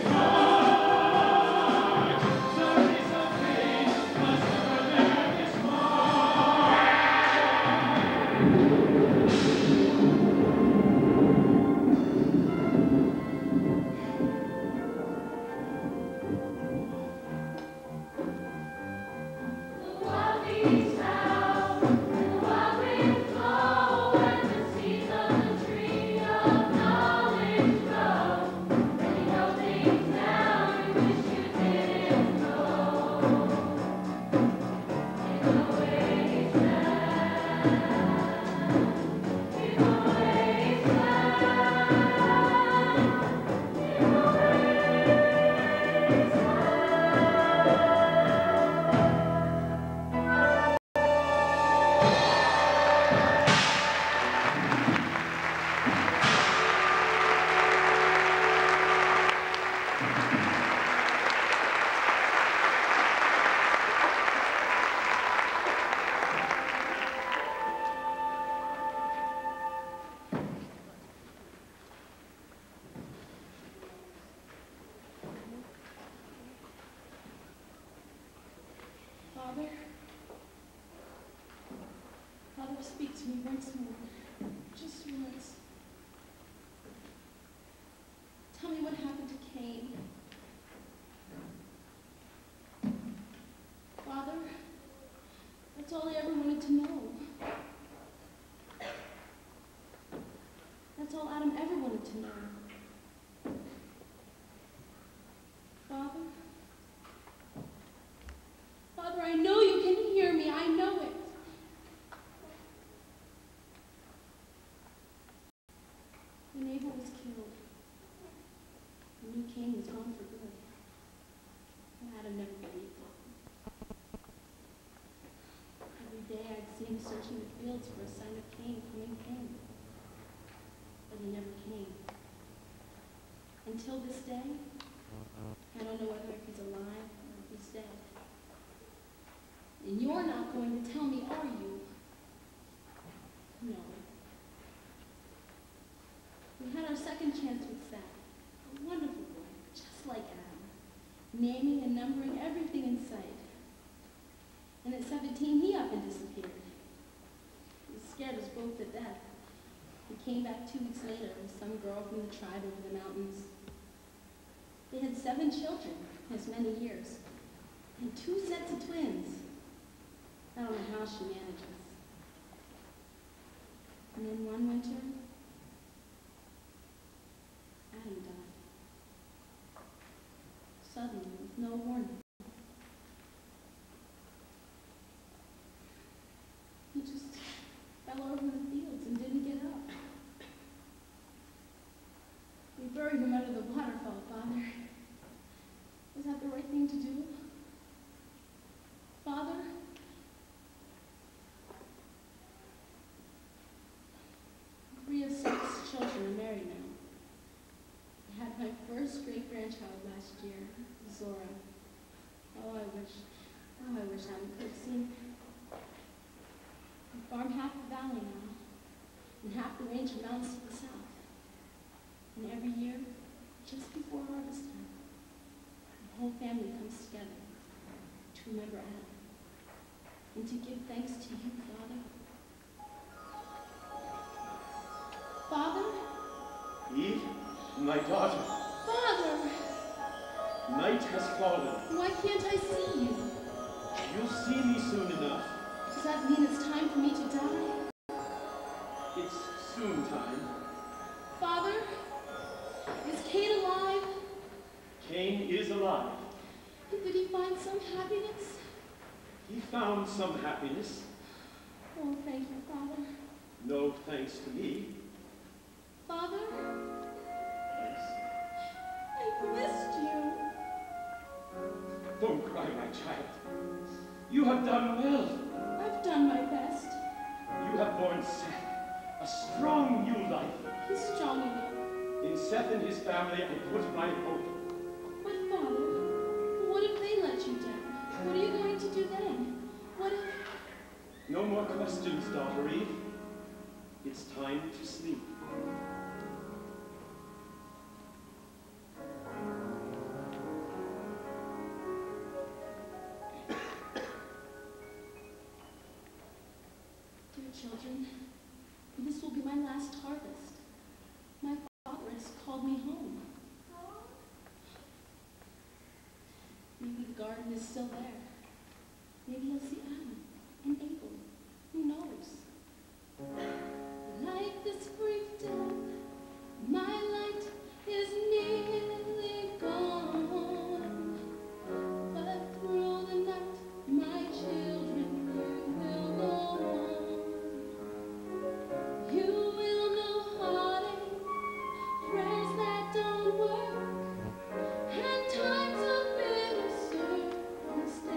mark. There is a pain, must never bear this mark. The wild beasts howl, and the wild winds blow, and the seeds of the tree of knowledge grow. And you know things now you wish you didn't know. In the wasteland, in the wasteland, in the Father? Father, speak to me once more. Just once. Tell me what happened to Cain. Father, that's all I ever wanted to know. That's all Adam ever wanted to know. Father? Father, I know you can hear me. I know it. When Abel was killed, I knew Cain was gone for good. And Adam never believed it. Every day I'd see him searching the fields for a sign of Cain coming Cain. But he never came. Until this day, I don't know whether he's alive or if he's dead. And you're not going to tell me, are you? No. We had our second chance with Seth, a wonderful boy, just like Adam, naming and numbering everything in sight. And at seventeen, he up and disappeared. He scared us both to death. He came back two weeks later with some girl from the tribe over the mountains. They had seven children, as many years, and two sets of twins. I don't know how she manages. And then one winter, Adam died. Suddenly, with no warning. He just fell over in the fields and didn't get up. We buried him under the waterfall, Father. Was that the right thing to do? Father? Three of six children are married now. I had my first great-grandchild last year, Zora. Oh, I wish, oh, I wish Adam could have seen her. We farm half the valley now, and half the range of mountains to the south. And every year, just before harvest time, the whole family comes together to remember Adam and to give thanks to you, Father. Father? Eve, my daughter, Father! night has fallen. Why can't I see you? You'll see me soon enough. Does that mean it's time for me to die? It's soon time. Father? Is Cain alive? Cain is alive. Did he find some happiness? He found some happiness. Oh, thank you, Father. No thanks to me. Father? Yes. I missed you. Don't cry, my child. You have done well. I've done my best. You have borne Seth, a strong new life. He's strong enough. In Seth and his family I put my hope. But Father, what if they let you down? What are you going to do then? What if... No more questions, daughter Eve. It's time to sleep. Dear children, this will be my last harvest. My father has called me home. Maybe the garden is still there. Maybe he'll see Adam and Abel. Who knows? Like this brief death, my light is nearly gone. But through the night, my children, you will go on. You will know heartache, prayers that don't work, and times of bitter circumstance.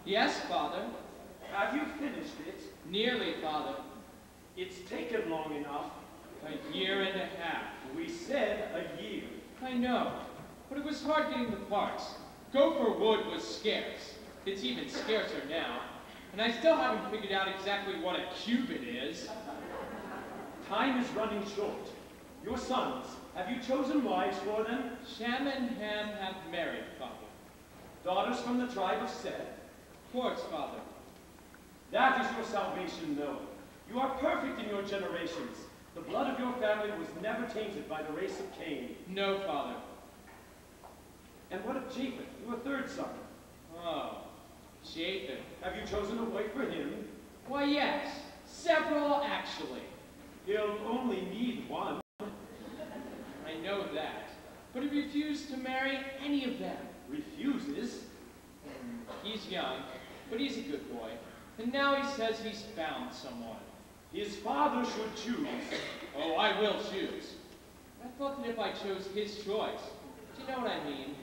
Yes, Father. Have you finished it? Nearly, Father. It's taken long enough. A year and a half. We said a year. I know, but it was hard getting the parts. Gopher wood was scarce. It's even scarcer now. And I still haven't figured out exactly what a cubit is. Time is running short. Your sons, have you chosen wives for them? Shem and Ham have married, Father. Daughters from the tribe of Seth? Of course, Father. That is your salvation known. You are perfect in your generations. The blood of your family was never tainted by the race of Cain. No, Father. And what of Japheth, your third son? Oh, Japheth. Have you chosen a wife for him? Why, yes. Several, actually. He'll only need one. I know that. But he refused to marry any of them. Refuses? He's young, but he's a good boy. And now he says he's found someone. His father should choose. Oh, I will choose. I thought that if I chose his choice, do you know what I mean?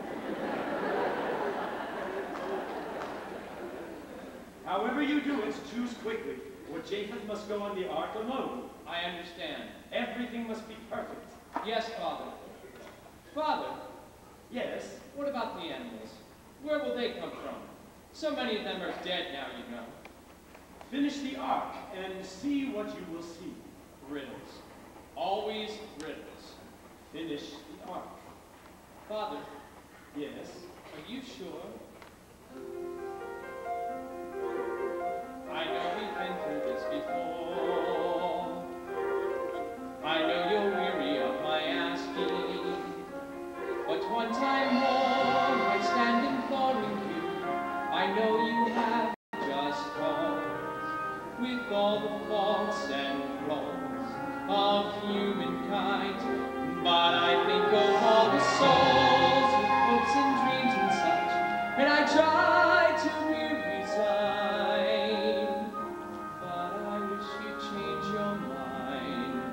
However you do it, choose quickly, or Japheth must go on the ark alone. I understand. Everything must be perfect. Yes, Father. Father, Yes? what about the animals? Where will they come from? So many of them are dead now, you know. Finish the ark and see what you will see. Riddles. Always riddles. Finish the ark. Father, Yes? are you sure? I know we've been through this before. I know you're weary of my asking. But one time more, I stand imploring you. I know you have just cause. With all the faults and flaws of humankind. But I think of all the souls with hopes and dreams and such, and I try to weary side. But I wish you'd change your mind.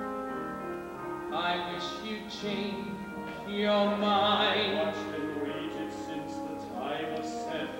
I wish you'd change your mind. Watched and waited since the time of Seth,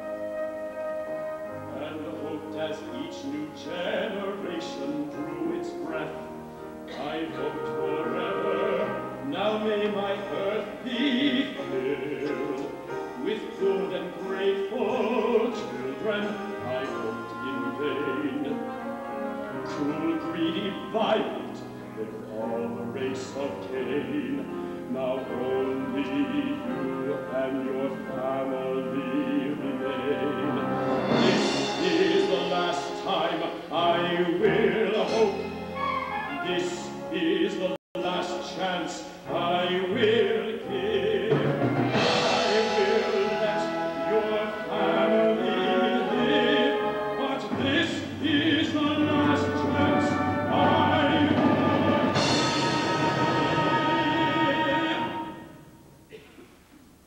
and hoped as each new generation drew its breath. I hoped forever, now may my earth be filled with good and grateful children. I hoped in vain. Cruel, greedy, violent, they're all the race of Cain. Now only you and your family remain. This is the last time I will hope. This is the last chance I will give. I will let your family live, but this is the last chance I will give.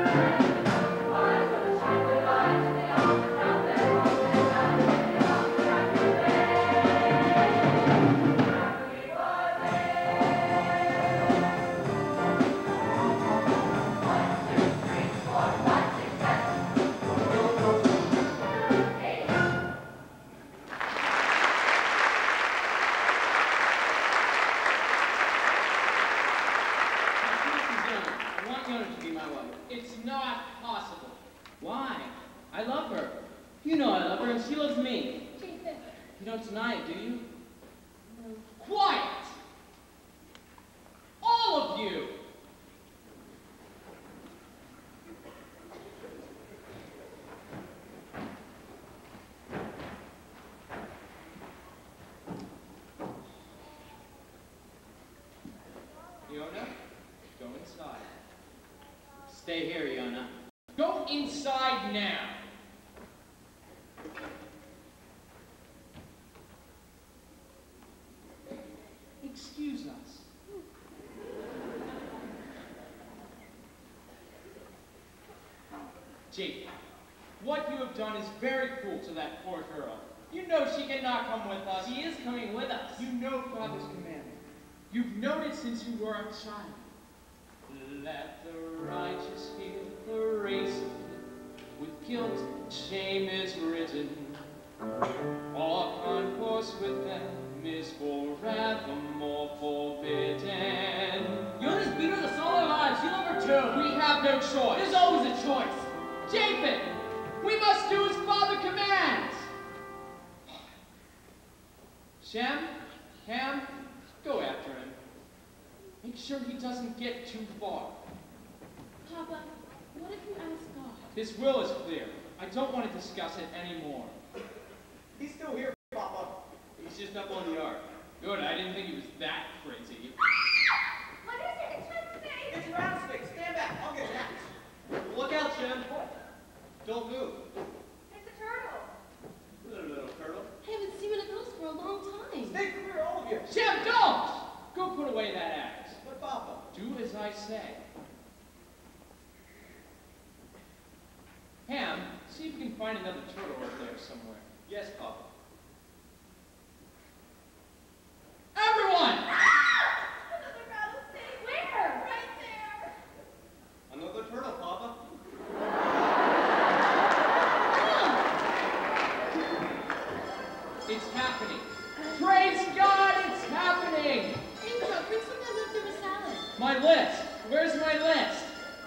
It's not possible. Why? I love her. You know I love her, and she loves me. Japheth. You don't deny it, do you? No. Quiet! All of you! Yona, go inside. Stay here, Yona. Go inside now! Excuse us. Jake, what you have done is very cruel to that poor girl. You know she cannot come with us. She is coming with us. You know Father's commandment. You've known it since you were a child. Let the righteous hear the race with guilt, shame is written. All concourse with them is forevermore forbidden. Yona's beat her the all our lives. You love her too. We have no choice. There's always a choice. Japheth, we must do as Father commands. Shem, Ham, go after him. Make sure he doesn't get too far. Papa, what if you ask God? His will is clear. I don't want to discuss it anymore. He's still here, Papa. He's just up on the ark. Good, I didn't think he was that crazy. What is it? It's rattlesnake! It's a rattlesnake. Stand back. I'll get that. Look out, Shem. Don't move. It's a turtle. Little, little turtle. I haven't seen one of those for a long time. Stay clear, all of you. Shem, don't! Go put away that axe. But, Papa. Do as I say. Ham, see if you can find another turtle over there somewhere. Yes, Papa. Everyone! Another rattlesnake. Where? Right there. Another turtle, Papa. It's happening. Praise God, it's happening! Angel, bring some of that leftover salad. My list. Where's my list?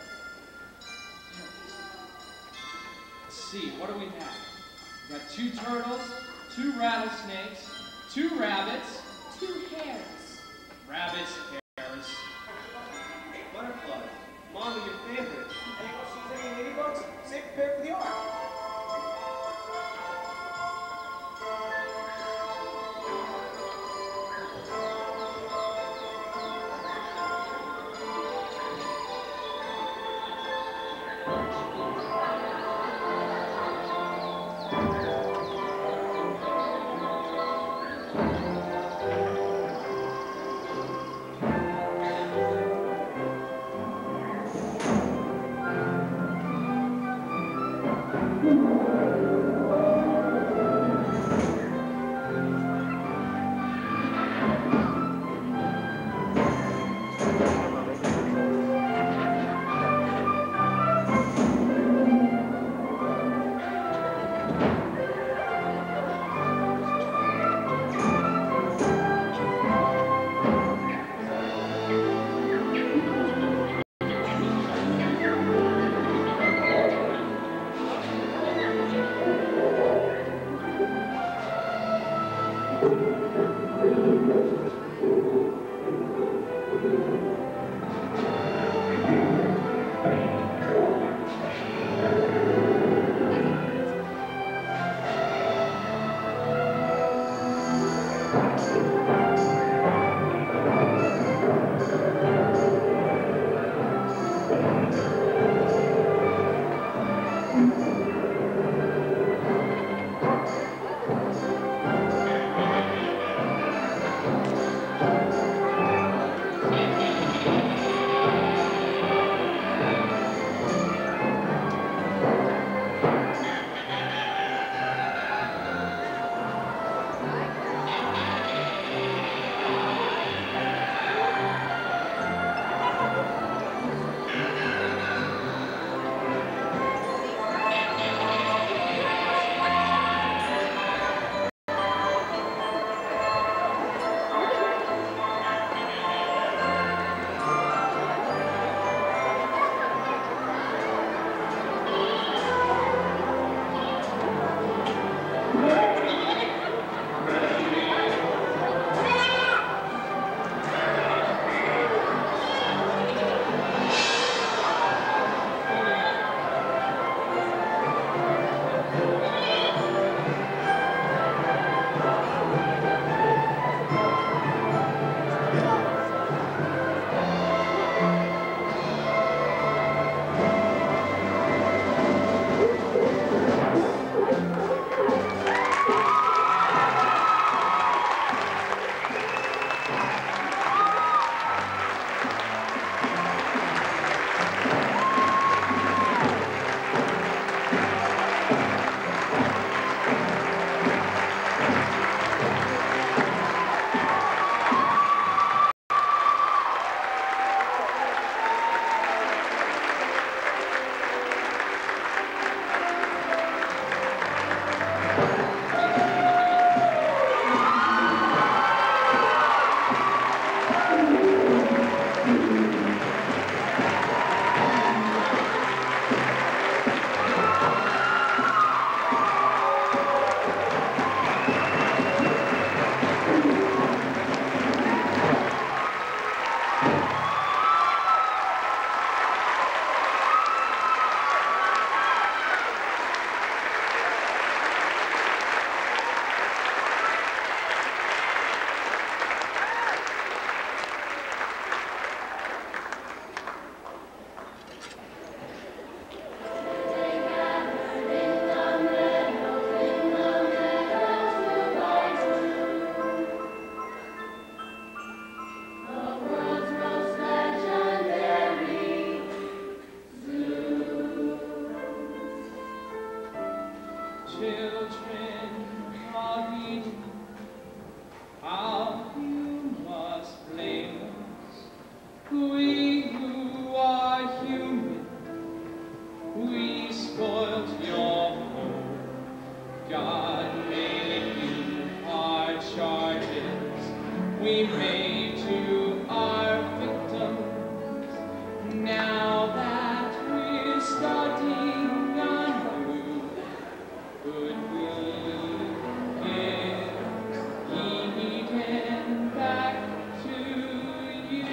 Let's see, what do we have? We got two turtles, two rattlesnakes, two rabbits, Two hares. rabbits, hares. Butterflies. Mom, your favorite. Anyone sees any ladybugs? Say prepare for the ark. children of Eden, how you must blame us, we who are human, we spoilt your home. God made you our charges, we made you our victims. Now that we're starting anew, could we give Eden back to you?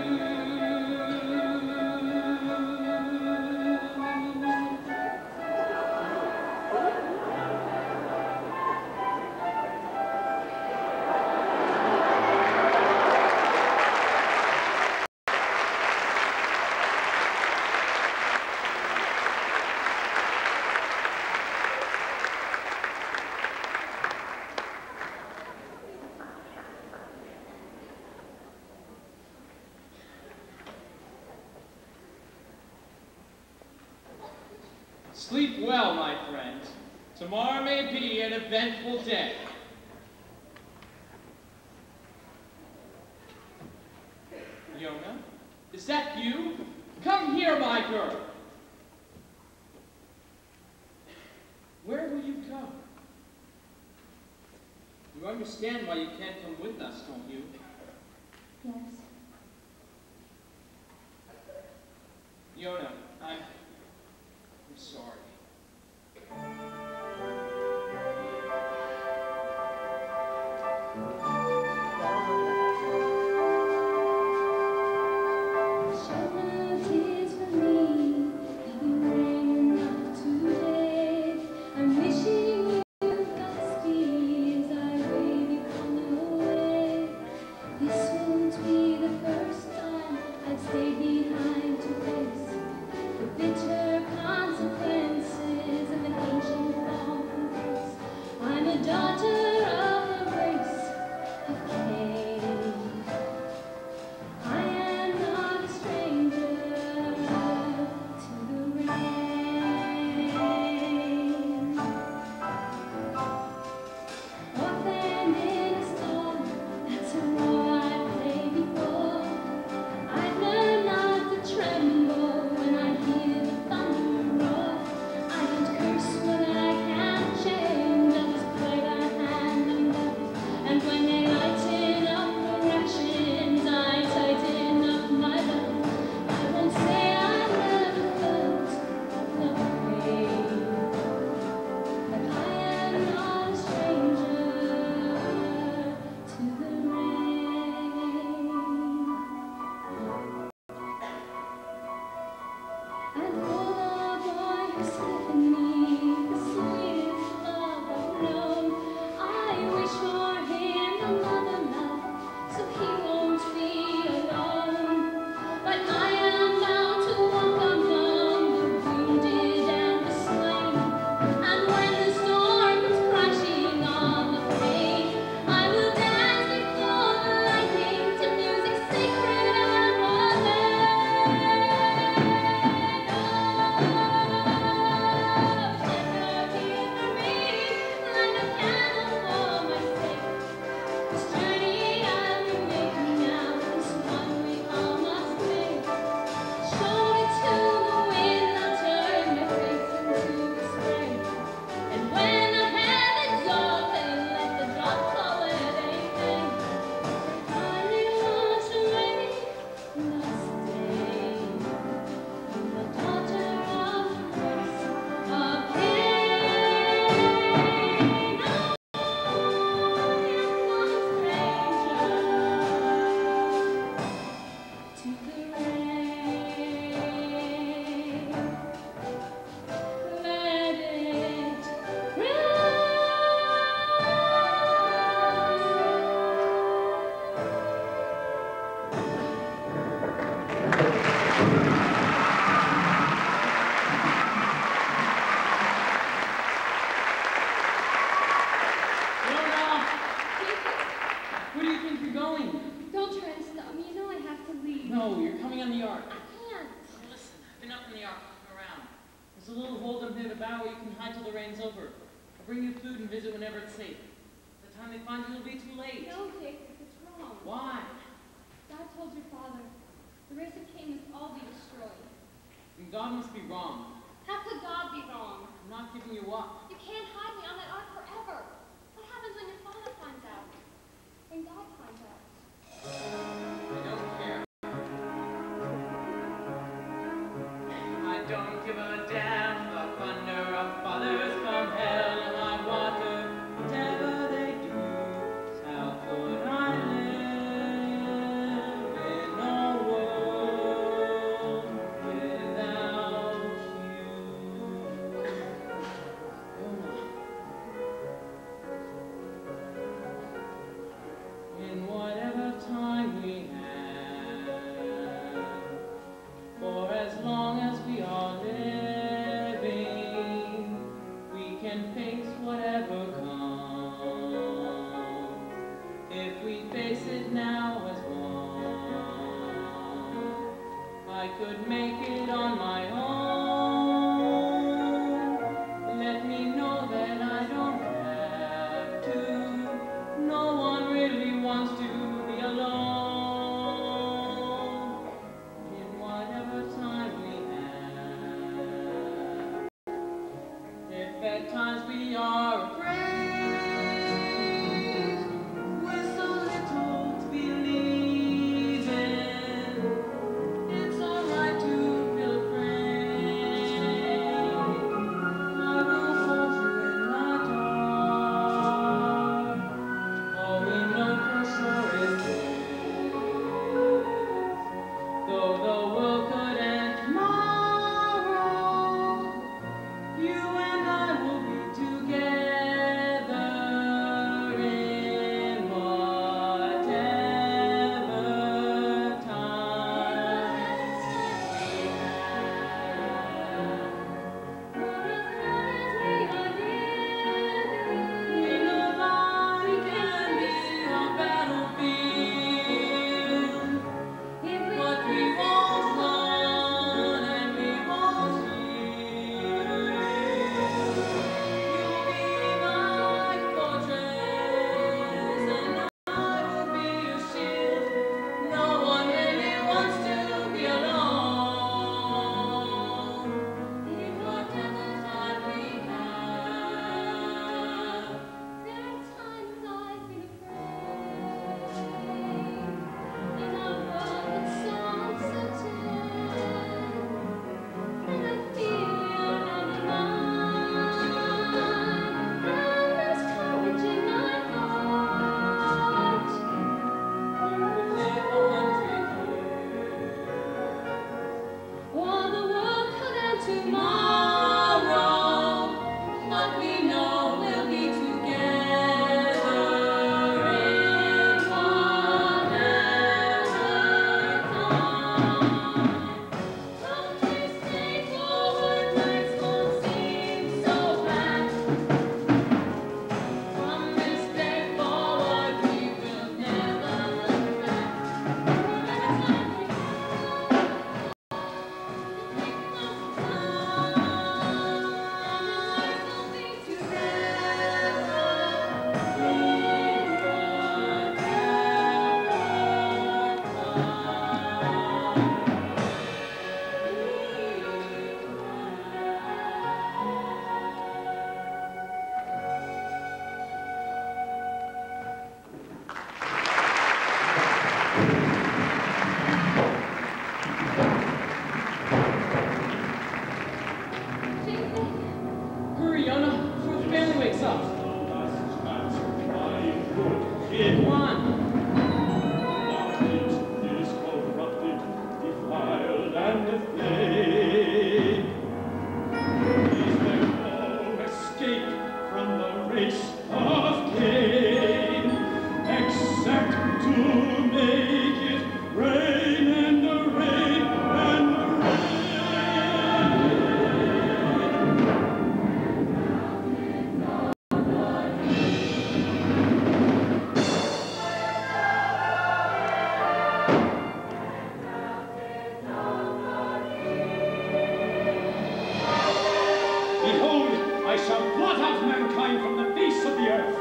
Sleep well, my friend. Tomorrow may be an eventful day. Yona, is that you? Come here, my girl. Where will you go? You understand why you can't come with us, don't you? Yes. Yona, I'm... I'm sorry. Shed no tears for me, there'll be rain enough today. I'm wishing you Godspeed as I wave you on the way. This won't be the first time I've stayed behind to face the bitter consequences of an ancient fallen place. I'm a daughter of the race of Cain. I am not a stranger to the rain. Orphaned in a storm, that's a role I played before. I've learned not to tremble when I hear the thunder roar. I don't curse what I can't change, I just play by hand and belt. And when they lighten up the rations, I tighten up my belt. I won't say I never felt the pain, but I am not a stranger to the rain. And for the boy who's given me the sweetest love I've known, I wish for him another love so he won't be alone. But I am bound to walk among the wounded and the slain. And when the storm comes crashing on the pane, I will dance before the lightning to music sacred and ordained. This journey I'll be making now is one we all must make. Shoulder to the wind, I'll turn my face into the spray. And when the head exalted, let the drop fall where they may. Finally wash away the stain. I'm the daughter of the race of Cain. No, I am not a stranger to the rain. Let it rain. Yona! Where do you think you're going? Don't try to stop me. You know I have to leave. No, you're coming on the ark. I can't. Listen, I've been up in the ark looking around. There's a little hold up near the bow where you can hide till the rain's over. bring you food and visit whenever it's safe. By the time they find you, it'll be too late. No, Jacob, it's wrong. Why? Dad told your father, the race of Cain must all be destroyed. Then God must be wrong. How could God be wrong? I'm not giving you up. You can't hide me on that ark forever. What happens when your father finds out? When God finds out? I don't care. I don't give a damn. The thunder of fathers from hell and high water. Whatever they do, how could I live in a world without you? In whatever time we have, for as long as we are living, we can face whatever comes. If we face it now as one, I could make it on my own. Let me know that I don't have to. No one really wants to be alone. In whatever time we have. If at times we are afraid, we're so little to believe in. It's alright to feel afraid. I will hold you in the dark. All we know for sure is this. Though the world could end tomorrow, you and I will be together in whatever time we have. In a life can be a battlefield, but we won't run and we won't yield. You'll be my fortress and I will be your shield. No one really wants to be alone. In whatever time we have. There are times I've been afraid. In a world that's so uncertain, and I feel your hand in mine, and there's courage in my heart. While the world could end tomorrow, but we know we'll be together in whatever time. Don't we stay forward, lights won't seem so bad. From this day forward, we will never look back. Whatever time we have, take most time, and we'll be together in Hurry, Yona, before the family wakes up. Last chance of trying good in Come on. Our heat is corrupted, defiled, and deflamed. Is there no escape from the race of Cain, except to make it rain and the rain and the rain? Behold, I shall blot out mankind from the face of the earth.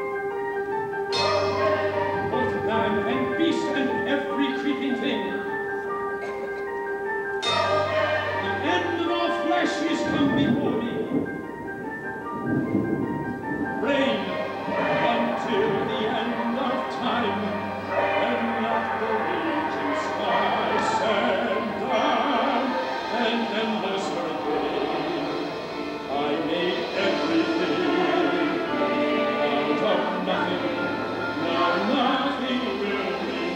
Both man and beast and every creeping thing. The end of all flesh is come before me. Reign until the end of time, and let the raging sky send down an endless hurricane. I made everything out of nothing. Now nothing will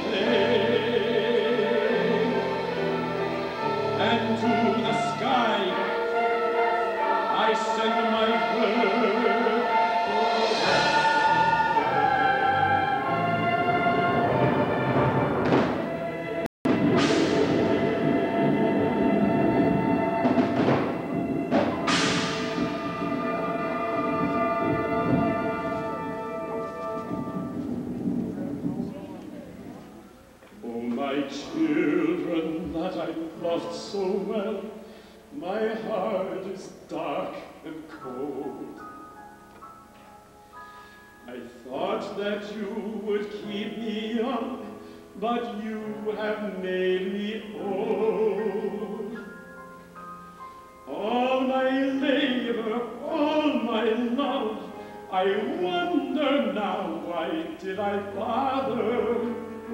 remain. And to the sky I send my bird. Oh, my children that I loved so well, my heart is dark and cold. I thought that you would keep me young, but you have made me old. All my labor, all my love, I wonder now, why did I bother?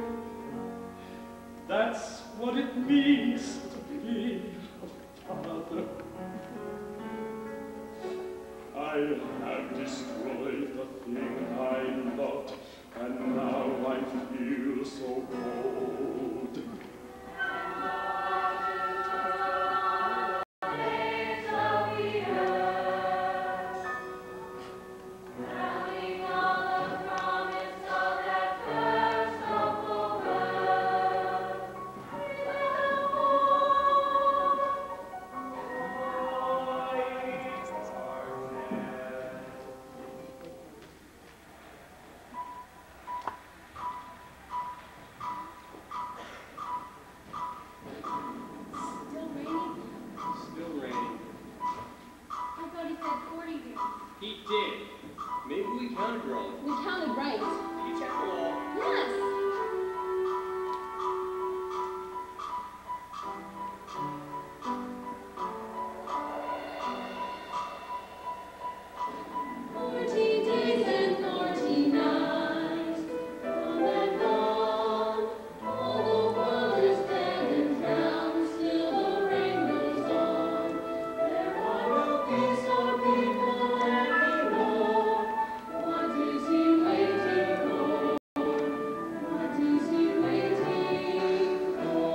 That's what it means to be a father. I have destroyed the thing I loved, and now I feel so cold. Still raining? Still raining. I thought he said forty here. He did. Maybe we counted wrong. We counted right. Did you check the law? Yes. Forty days and forty nights, come and gone. All the world is dead and drowned, still the rain goes on. There are no peace or people anymore. What is he waiting for? What is he waiting for?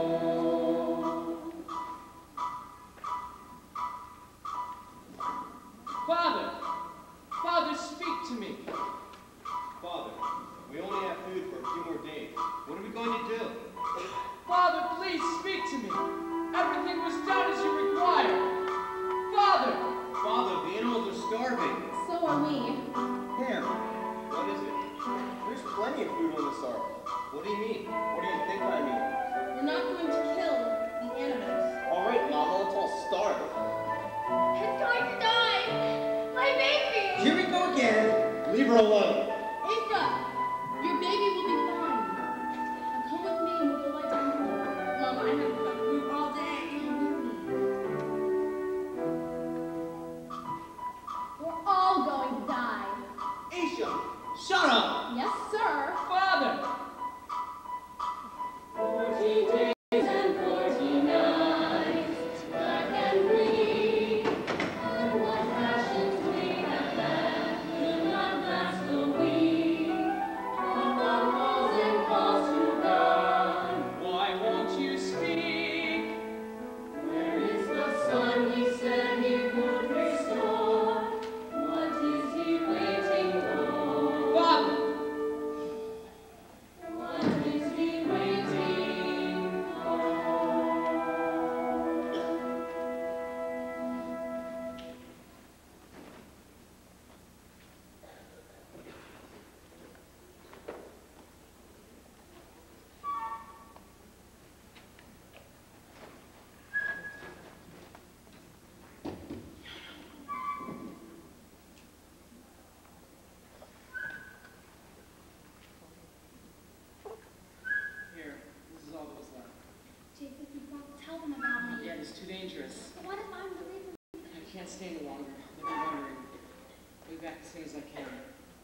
Father! Father, speak to me. Father, we only have food for a few more days. What are we going to do? Father, please speak to me. Everything was done as you required. Father! Father, the animals are starving. So are we. Here. What is it? There's plenty of food on this ark. What do you mean? What do you think I mean? We're not going to kill the animals. All right, Mama, let's all starve. It's going to die! My baby! Here we go again. Leave her alone. Asa, your baby will be fine. Now come with me and we'll go lie down here. Mama, I haven't got food all day. We're all going to die. Aisha, shut up. Yes, sir. Father! Forty days and forty nights, dark and bleak. And what passions we have left could not last a week. can't stay any longer. They'll be wondering. I'll be back as soon as I can.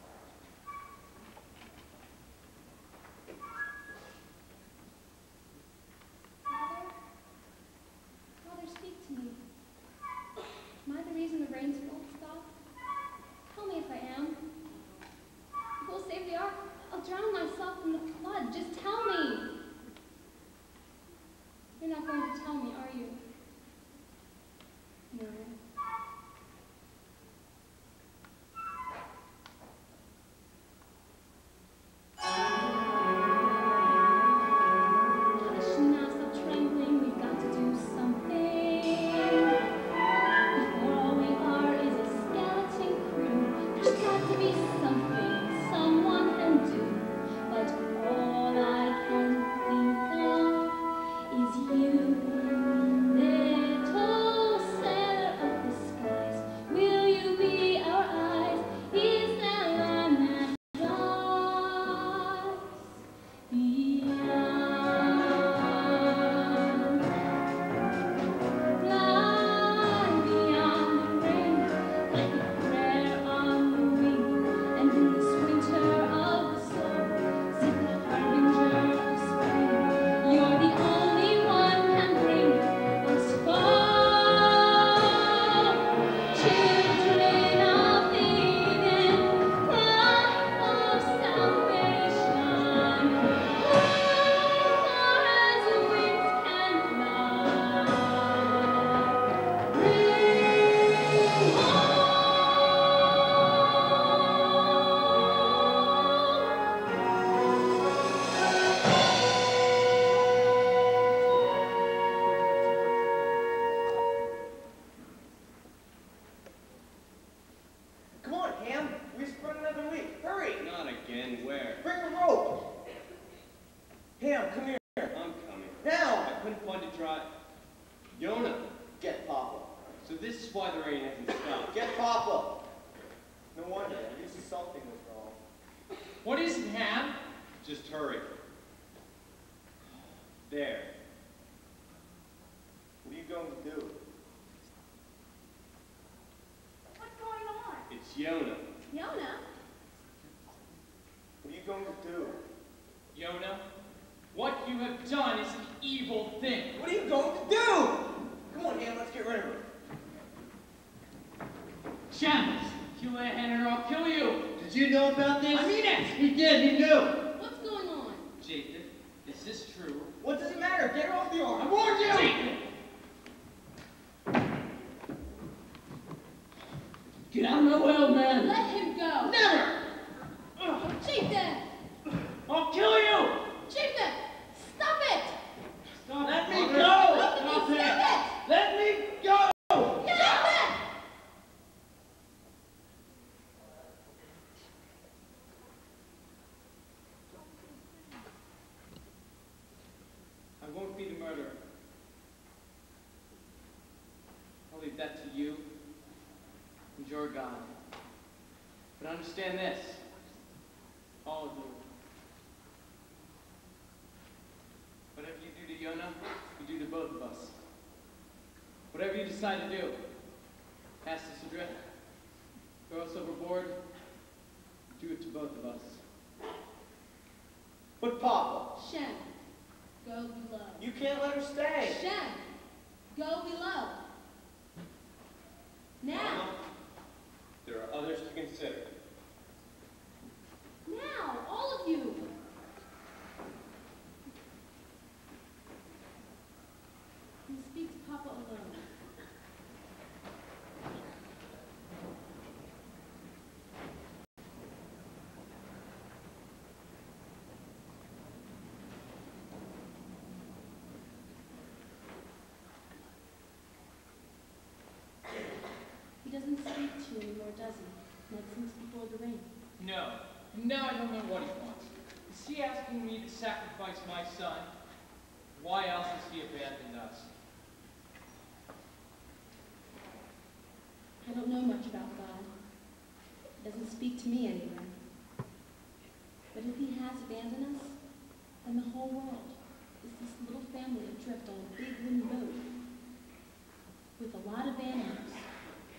Father? Father, speak to me. Am I the reason the rains won't stop? Tell me if I am. If we'll save the ark, I'll drown myself in the flood. Just tell me. You're not going to tell me, are you? No. Hush now, stop trembling. We've got to do something. Before all we are is a skeleton crew. There's got to be something someone can do. But all I can think of is you. Little sailor of the skies, will you be our eyes? Is there one that lies beyond? Fly beyond the rain, like a prayer on the wing, and in this winter of the soul, seek the harbinger of spring. You're the only one can bring us home. Children of Eden, cry for salvation. Fly far as your wings can fly. Bring home. Come on, Ham. We spent another week. Hurry. Not again. Where? Bring a rope. Ham, come here. I'm coming. Now. I couldn't find a dry. Yona. Get Papa. So this is why the rain hasn't stopped. Get Papa. No wonder. At least something was wrong. What is it, Ham? Just hurry. There. What are you going to do? What's going on? It's Yona. Yona? What are you going to do? Yona, what you have done is an evil thing. What are you going to do? Come on, Ham. Let's get rid of her. Shambles, if you lay a hand on her, I'll kill you. Did you know about this? I mean it. He did, he knew. What's going on? Jacob, is this true? What does it matter? Get her off the arm. I warned you! Jacob! Get out of my way, old man. Let him go. Never! Chieftain! I'll kill you! Chieftain! Stop it! Stop. Let me Mother. go. Look at me! Stop Let me go. it! Get out of it! I won't be the murderer. I'll leave that to you and your God. But understand this, all of you. Whatever you do to Yona, you do to both of us. Whatever you decide to do, cast us adrift, throw us overboard, do it to both of us. But Papa, Shem, go below. you can't let her stay. Shem, go below. Now! There are others to consider. Now! All of you! You speak to Papa alone. He doesn't speak to you anymore, does he? Not since before the rain. No, no, I don't know what he wants. Is he asking me to sacrifice my son? Why else has he abandoned us? I don't know much about God. He doesn't speak to me anywhere. But if he has abandoned us, then the whole world is this little family adrift on a big wooden boat with a lot of animals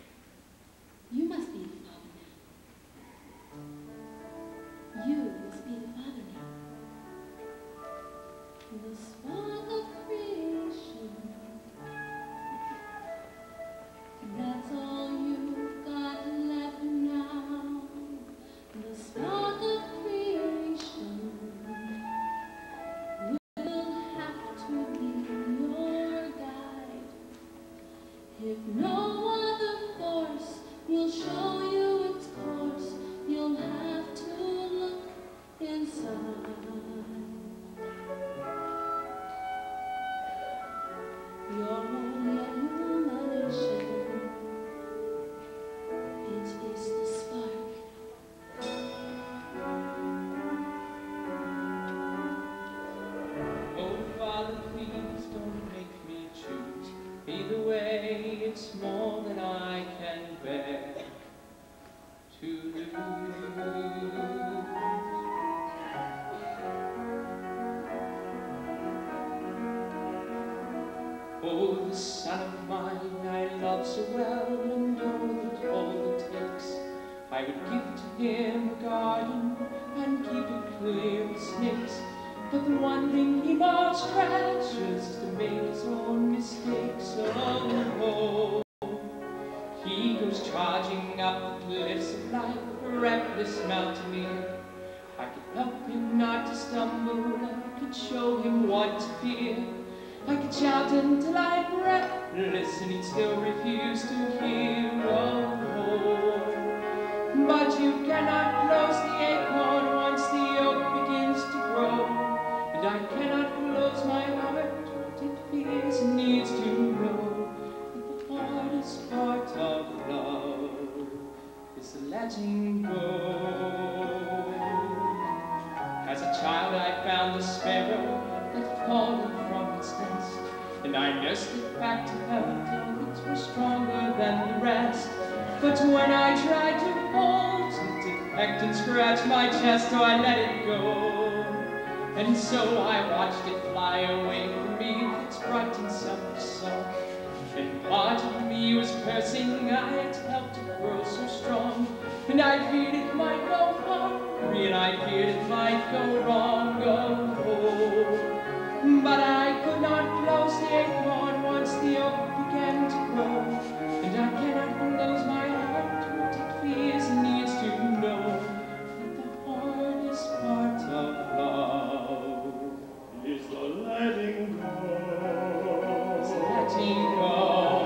to lose. Oh, the son of mine I love so well, and know that all it takes. I would give to him a garden and keep it clear of snakes. But the one thing he most treasures is to make his own mistakes. Oh, he goes charging up the cliffs of life, a reckless mountaineer. I could help him not to stumble, I could show him what to fear. I could shout until I'm breathless, and he'd still refuse to hear. Oh, but you cannot close the acorn once the oak begins to grow, and I cannot close my heart to what it feels and needs to know. That the hardest part of love is the letting go. As a child I found a sparrow that had fallen from its nest, and I nursed it back to health till it was stronger than the rest. But when I tried to hold it, it pecked and scratched my chest, so I let it go. And so I watched it fly away from me with its bright and selfish song. And part of me was cursing I had helped it grow so strong. And I feared it might go hungry, and I feared it might go wrong, go oh. But I could not close the acorn once the oak began to grow, and I cannot close my heart to what it feels and needs to know. That the hardest part of love is the letting go. is letting go.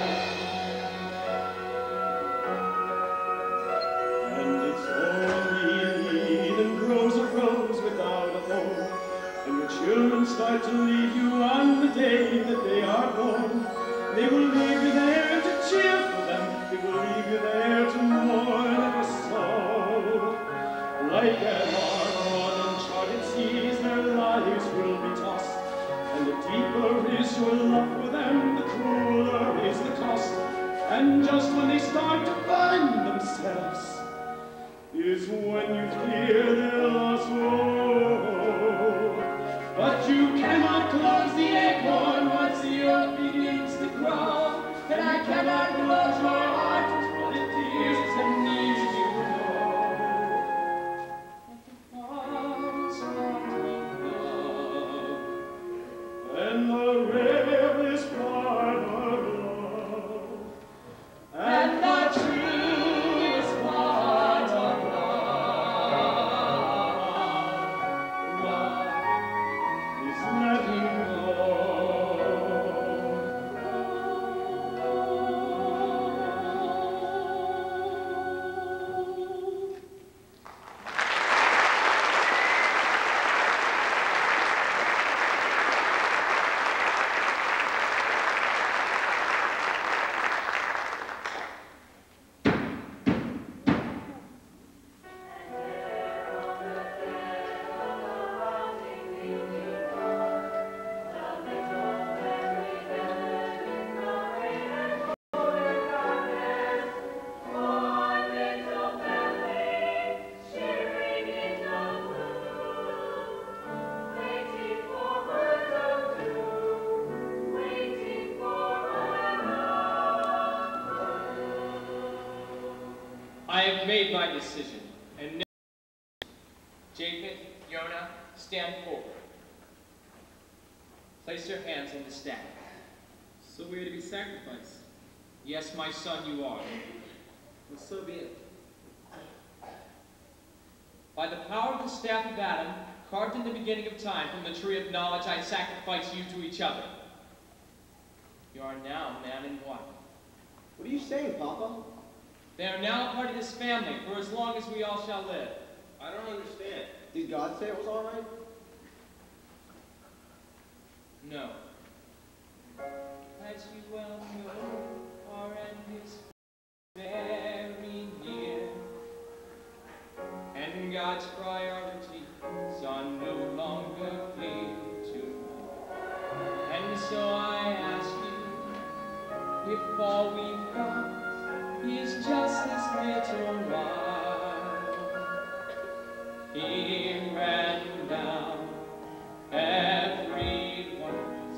And it's only then grows a rose without a home, and your children start to leave you on the day that they are born. They will leave you there to cheer for them, they will leave you there to mourn ever so. Like an ark on uncharted seas, their lives will be tossed, and the deeper is your love for them, the crueler is the cost. And just when they start to find themselves is when you fear their loss. Oh, but you cannot close the acorn once the oak begins to grow, and I cannot close my heart to what it feels and needs to know. That the hardest part of love, And the rarest part of love, and the truest part of love, is letting go. I have made my decision, and now, Japheth, Yonah, stand forward. Place your hands on the staff. So we are to be sacrificed. Yes, my son, you are. Well, so be it. By the power of the staff of Adam, carved in the beginning of time from the tree of knowledge, I sacrifice you to each other. You are now man and wife. What are you saying, Papa? They are now a part of this family for as long as we all shall live. I don't understand. Did God say it was all right? No. As you well know, our end is very near, and God's priorities are no longer clear to me. And so I ask you, if all we've got is just this little while, Here and now, everyone's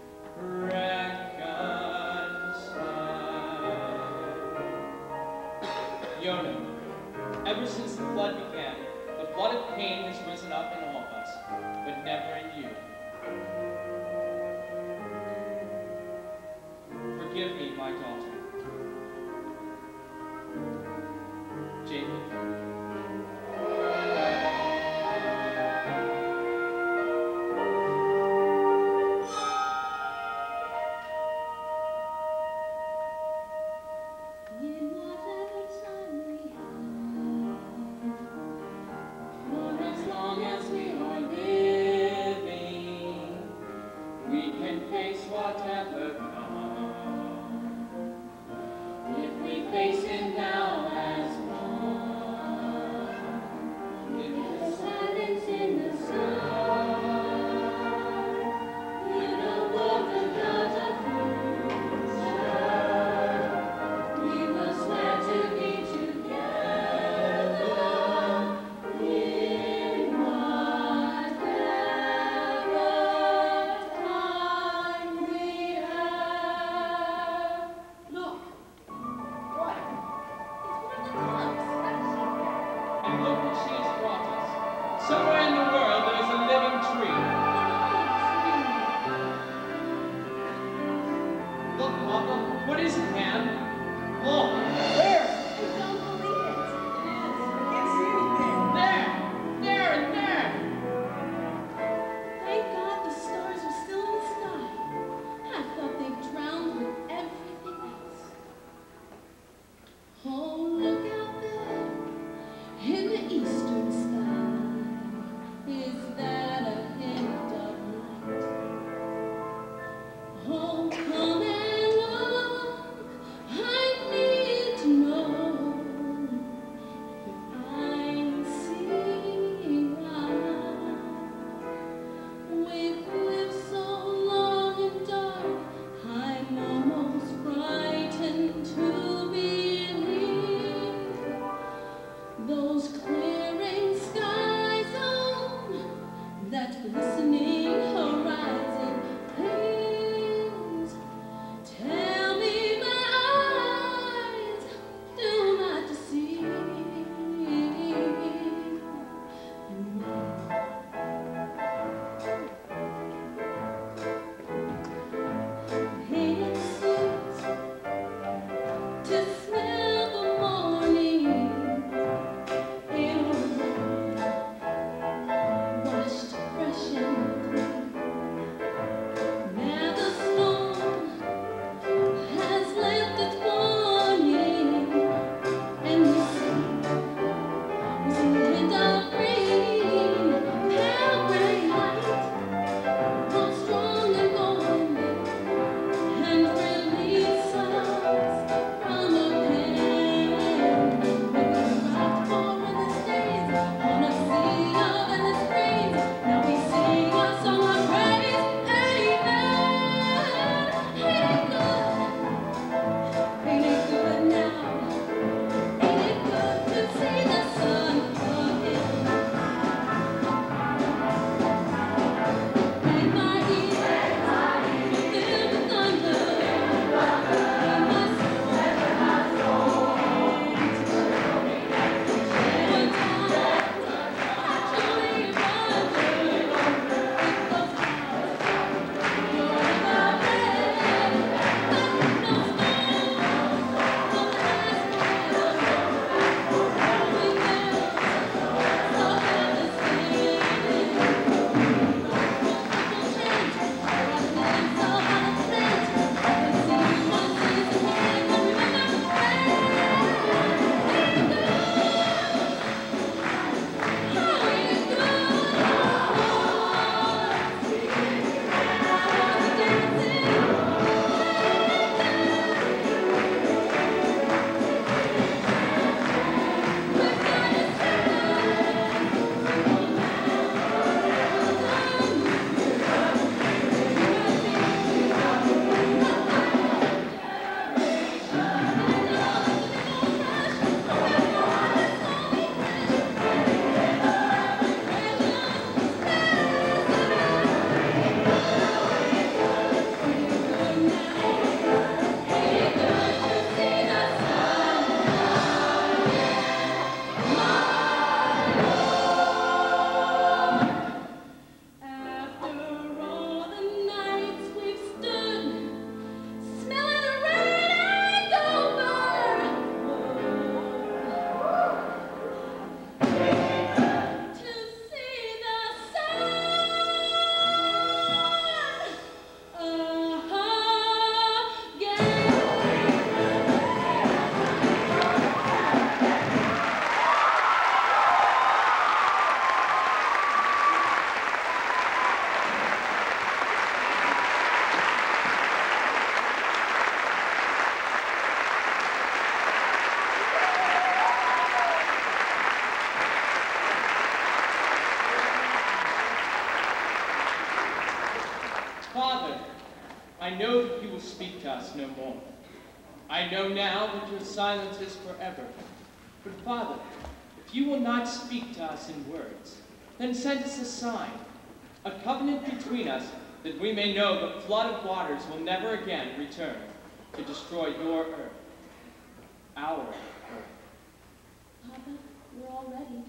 reconciled. Yona, ever since the flood began, the flood of pain has risen up in all of us, but never in you. Forgive me, my daughter. Jacob. In whatever time we have, for as long as we are living, We can face whatever comes. if we face it now as one, If the the silence in the sun, you know what the God of future, we will swear to be together in whatever time we have. Look, What? it's one of the dogs. And look what she has brought us. Somewhere in the world there is a living tree. Look, Papa, what is it, Ham? Look, Where? I don't believe it. I can't see anything. there, there, and there. Thank God the stars are still in the sky. I thought they drowned with everything else. Oh, look out there in the eastern sky. Is that a hint of light? Oh, come and look. I need to know if I'm seeing right. We've lived so long and dark, I'm almost frightened to believe those clearing skies on that glistening horizon. Please tell me my eyes do not deceive me. It seems to smell the morning in a room washed fresh and clean. Now the storm has left its warning, and the sea is a hint of green. Pale gray light grows strong and golden and release us from a pale I know that you will speak to us no more. I know now that your silence is forever. But Father, if you will not speak to us in words, then send us a sign, a covenant between us, that we may know the flood of waters will never again return to destroy your earth, our earth. Papa, we're all ready.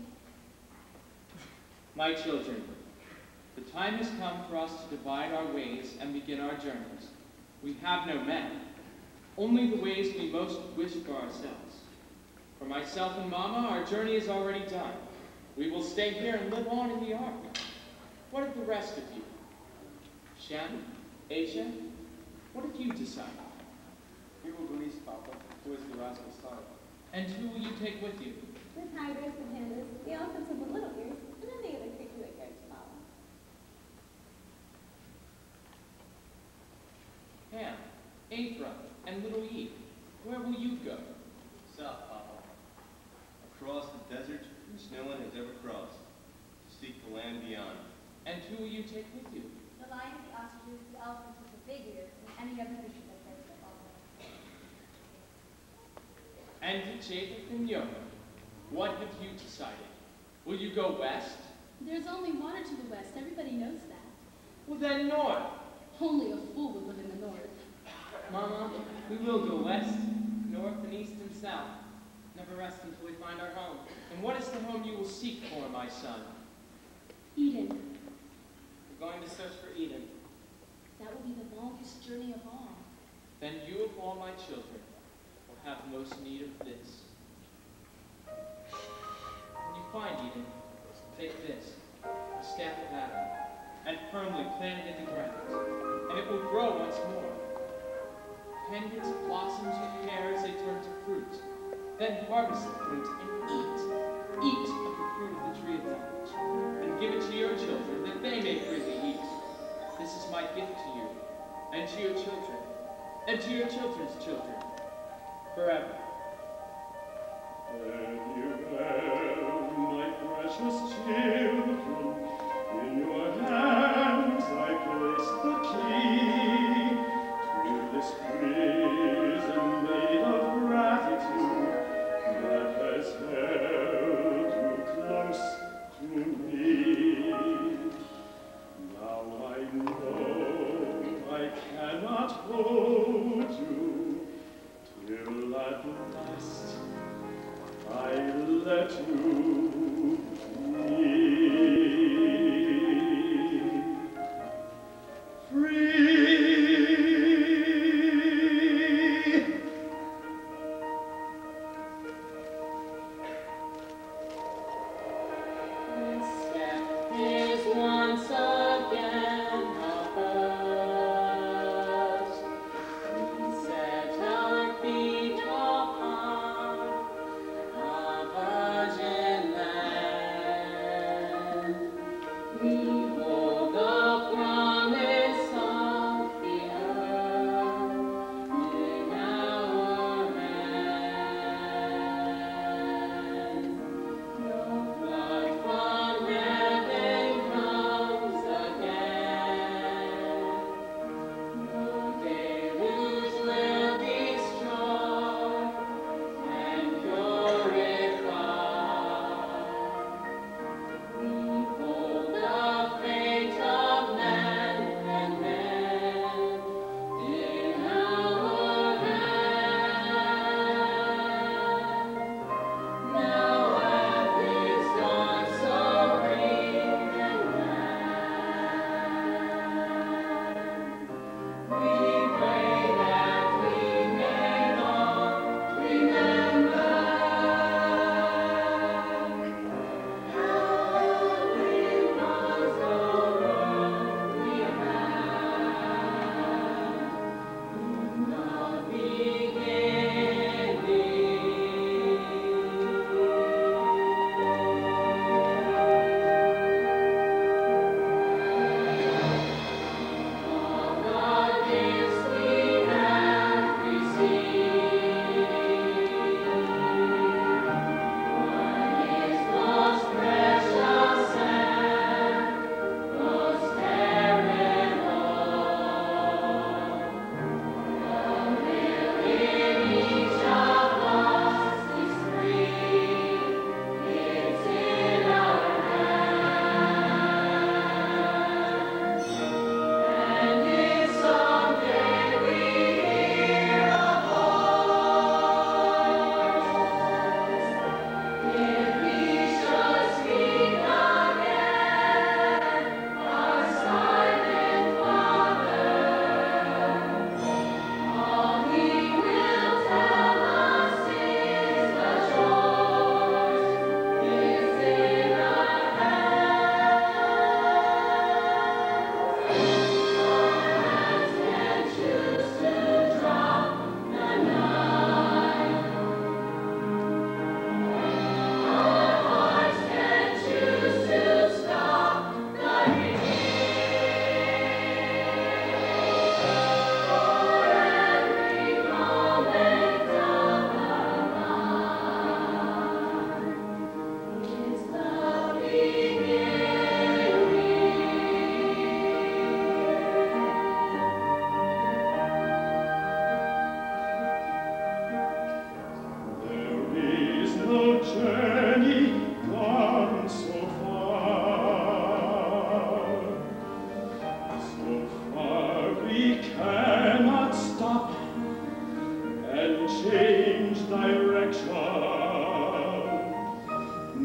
My children, the time has come for us to divide our ways and begin our journeys. We have no men, only the ways we most wish for ourselves. For myself and Mama, our journey is already done. We will stay here and live on in the ark. What of the rest of you? Shem, Asia, what have you decided? We will release Papa, who is the rascal's son. And who will you take with you? The tigers, the pandas, the elephants with the little ears, and any other creature that cares to follow. Ham, Aphra, and little Eve, where will you go? South, Papa. Across the desert which no one has ever crossed, to seek the land beyond. And who will you take with you? The lions, the ostriches, the elephants with the big ears, and any other creature that cares to follow. And to Japheth and Yonah, what have you decided? Will you go west? There's only water to the west. Everybody knows that. Well, then north. Only a fool would live in the north. Mama, we will go west, north, and east, and south. Never rest until we find our home. And what is the home you will seek for, my son? Eden. We're going to search for Eden. That will be the longest journey of all. Then you of all my children will have most need of this. When you find Eden, take this, a staff of Adam, and firmly plant it in the ground, and it will grow once more. Tend its blossoms with care as they turn to fruit. Then harvest the fruit and eat. Eat of the fruit of the tree of knowledge, and give it to your children, that they may freely eat. This is my gift to you, and to your children, and to your children's children, forever. Farewell, my precious children. In your hands I place the key to this prison made of gratitude that has held you close to me. Now I know I cannot hold you till at last I let you be. Free. Is once again ours. We set our feet upon a virgin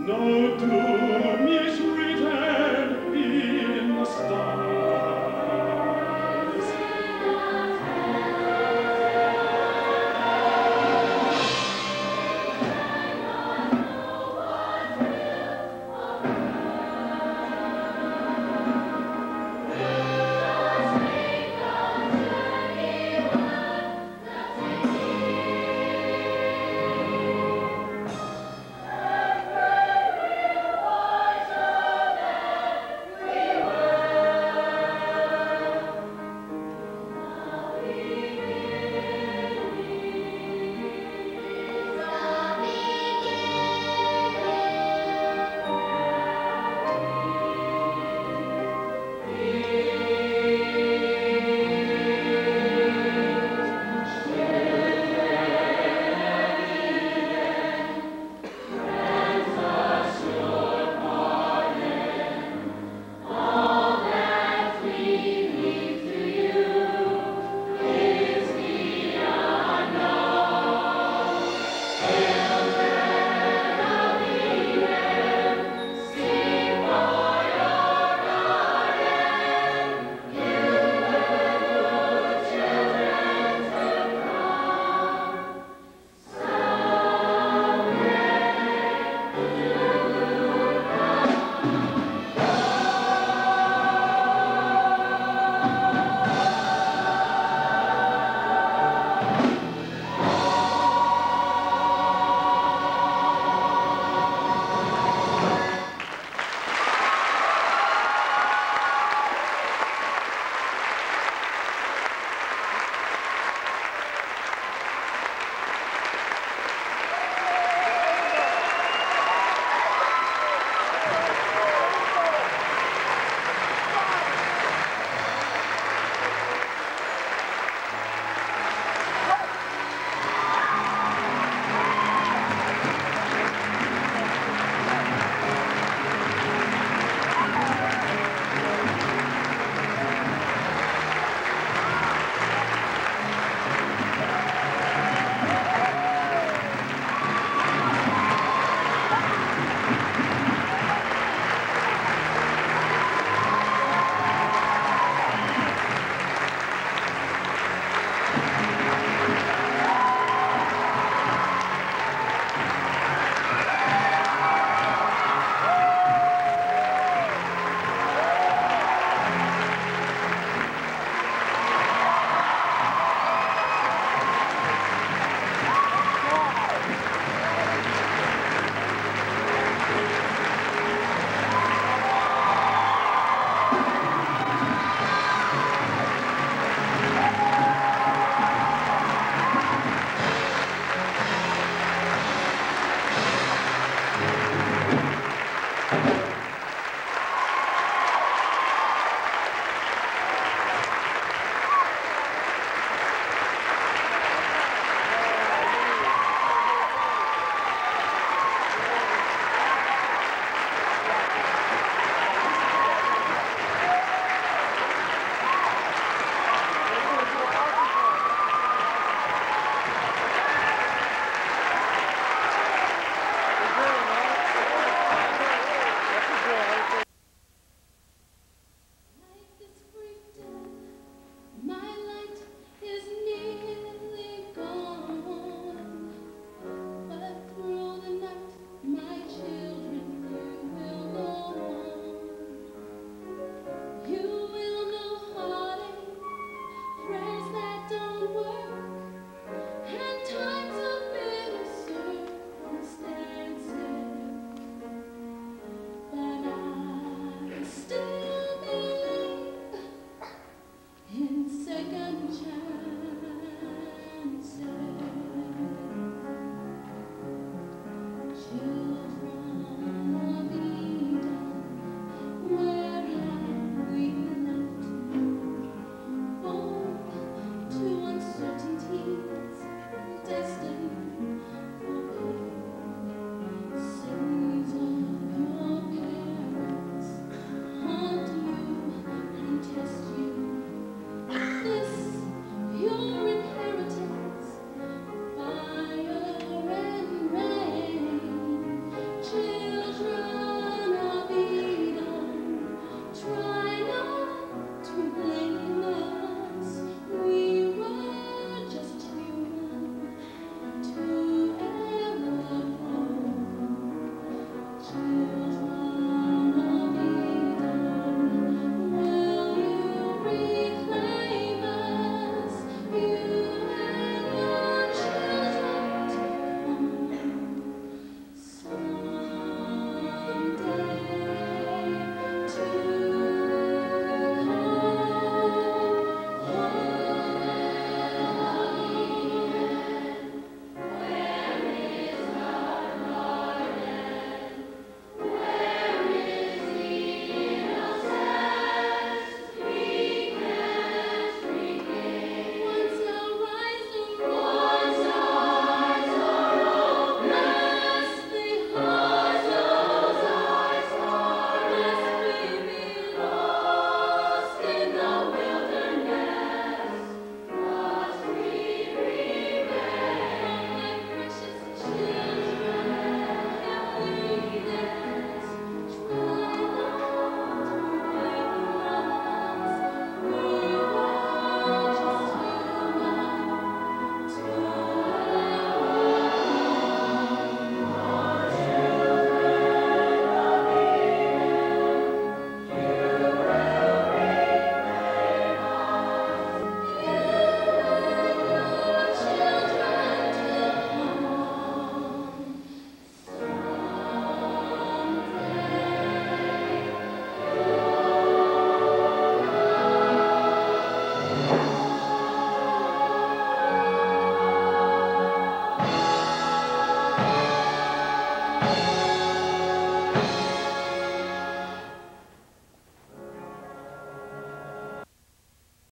No doom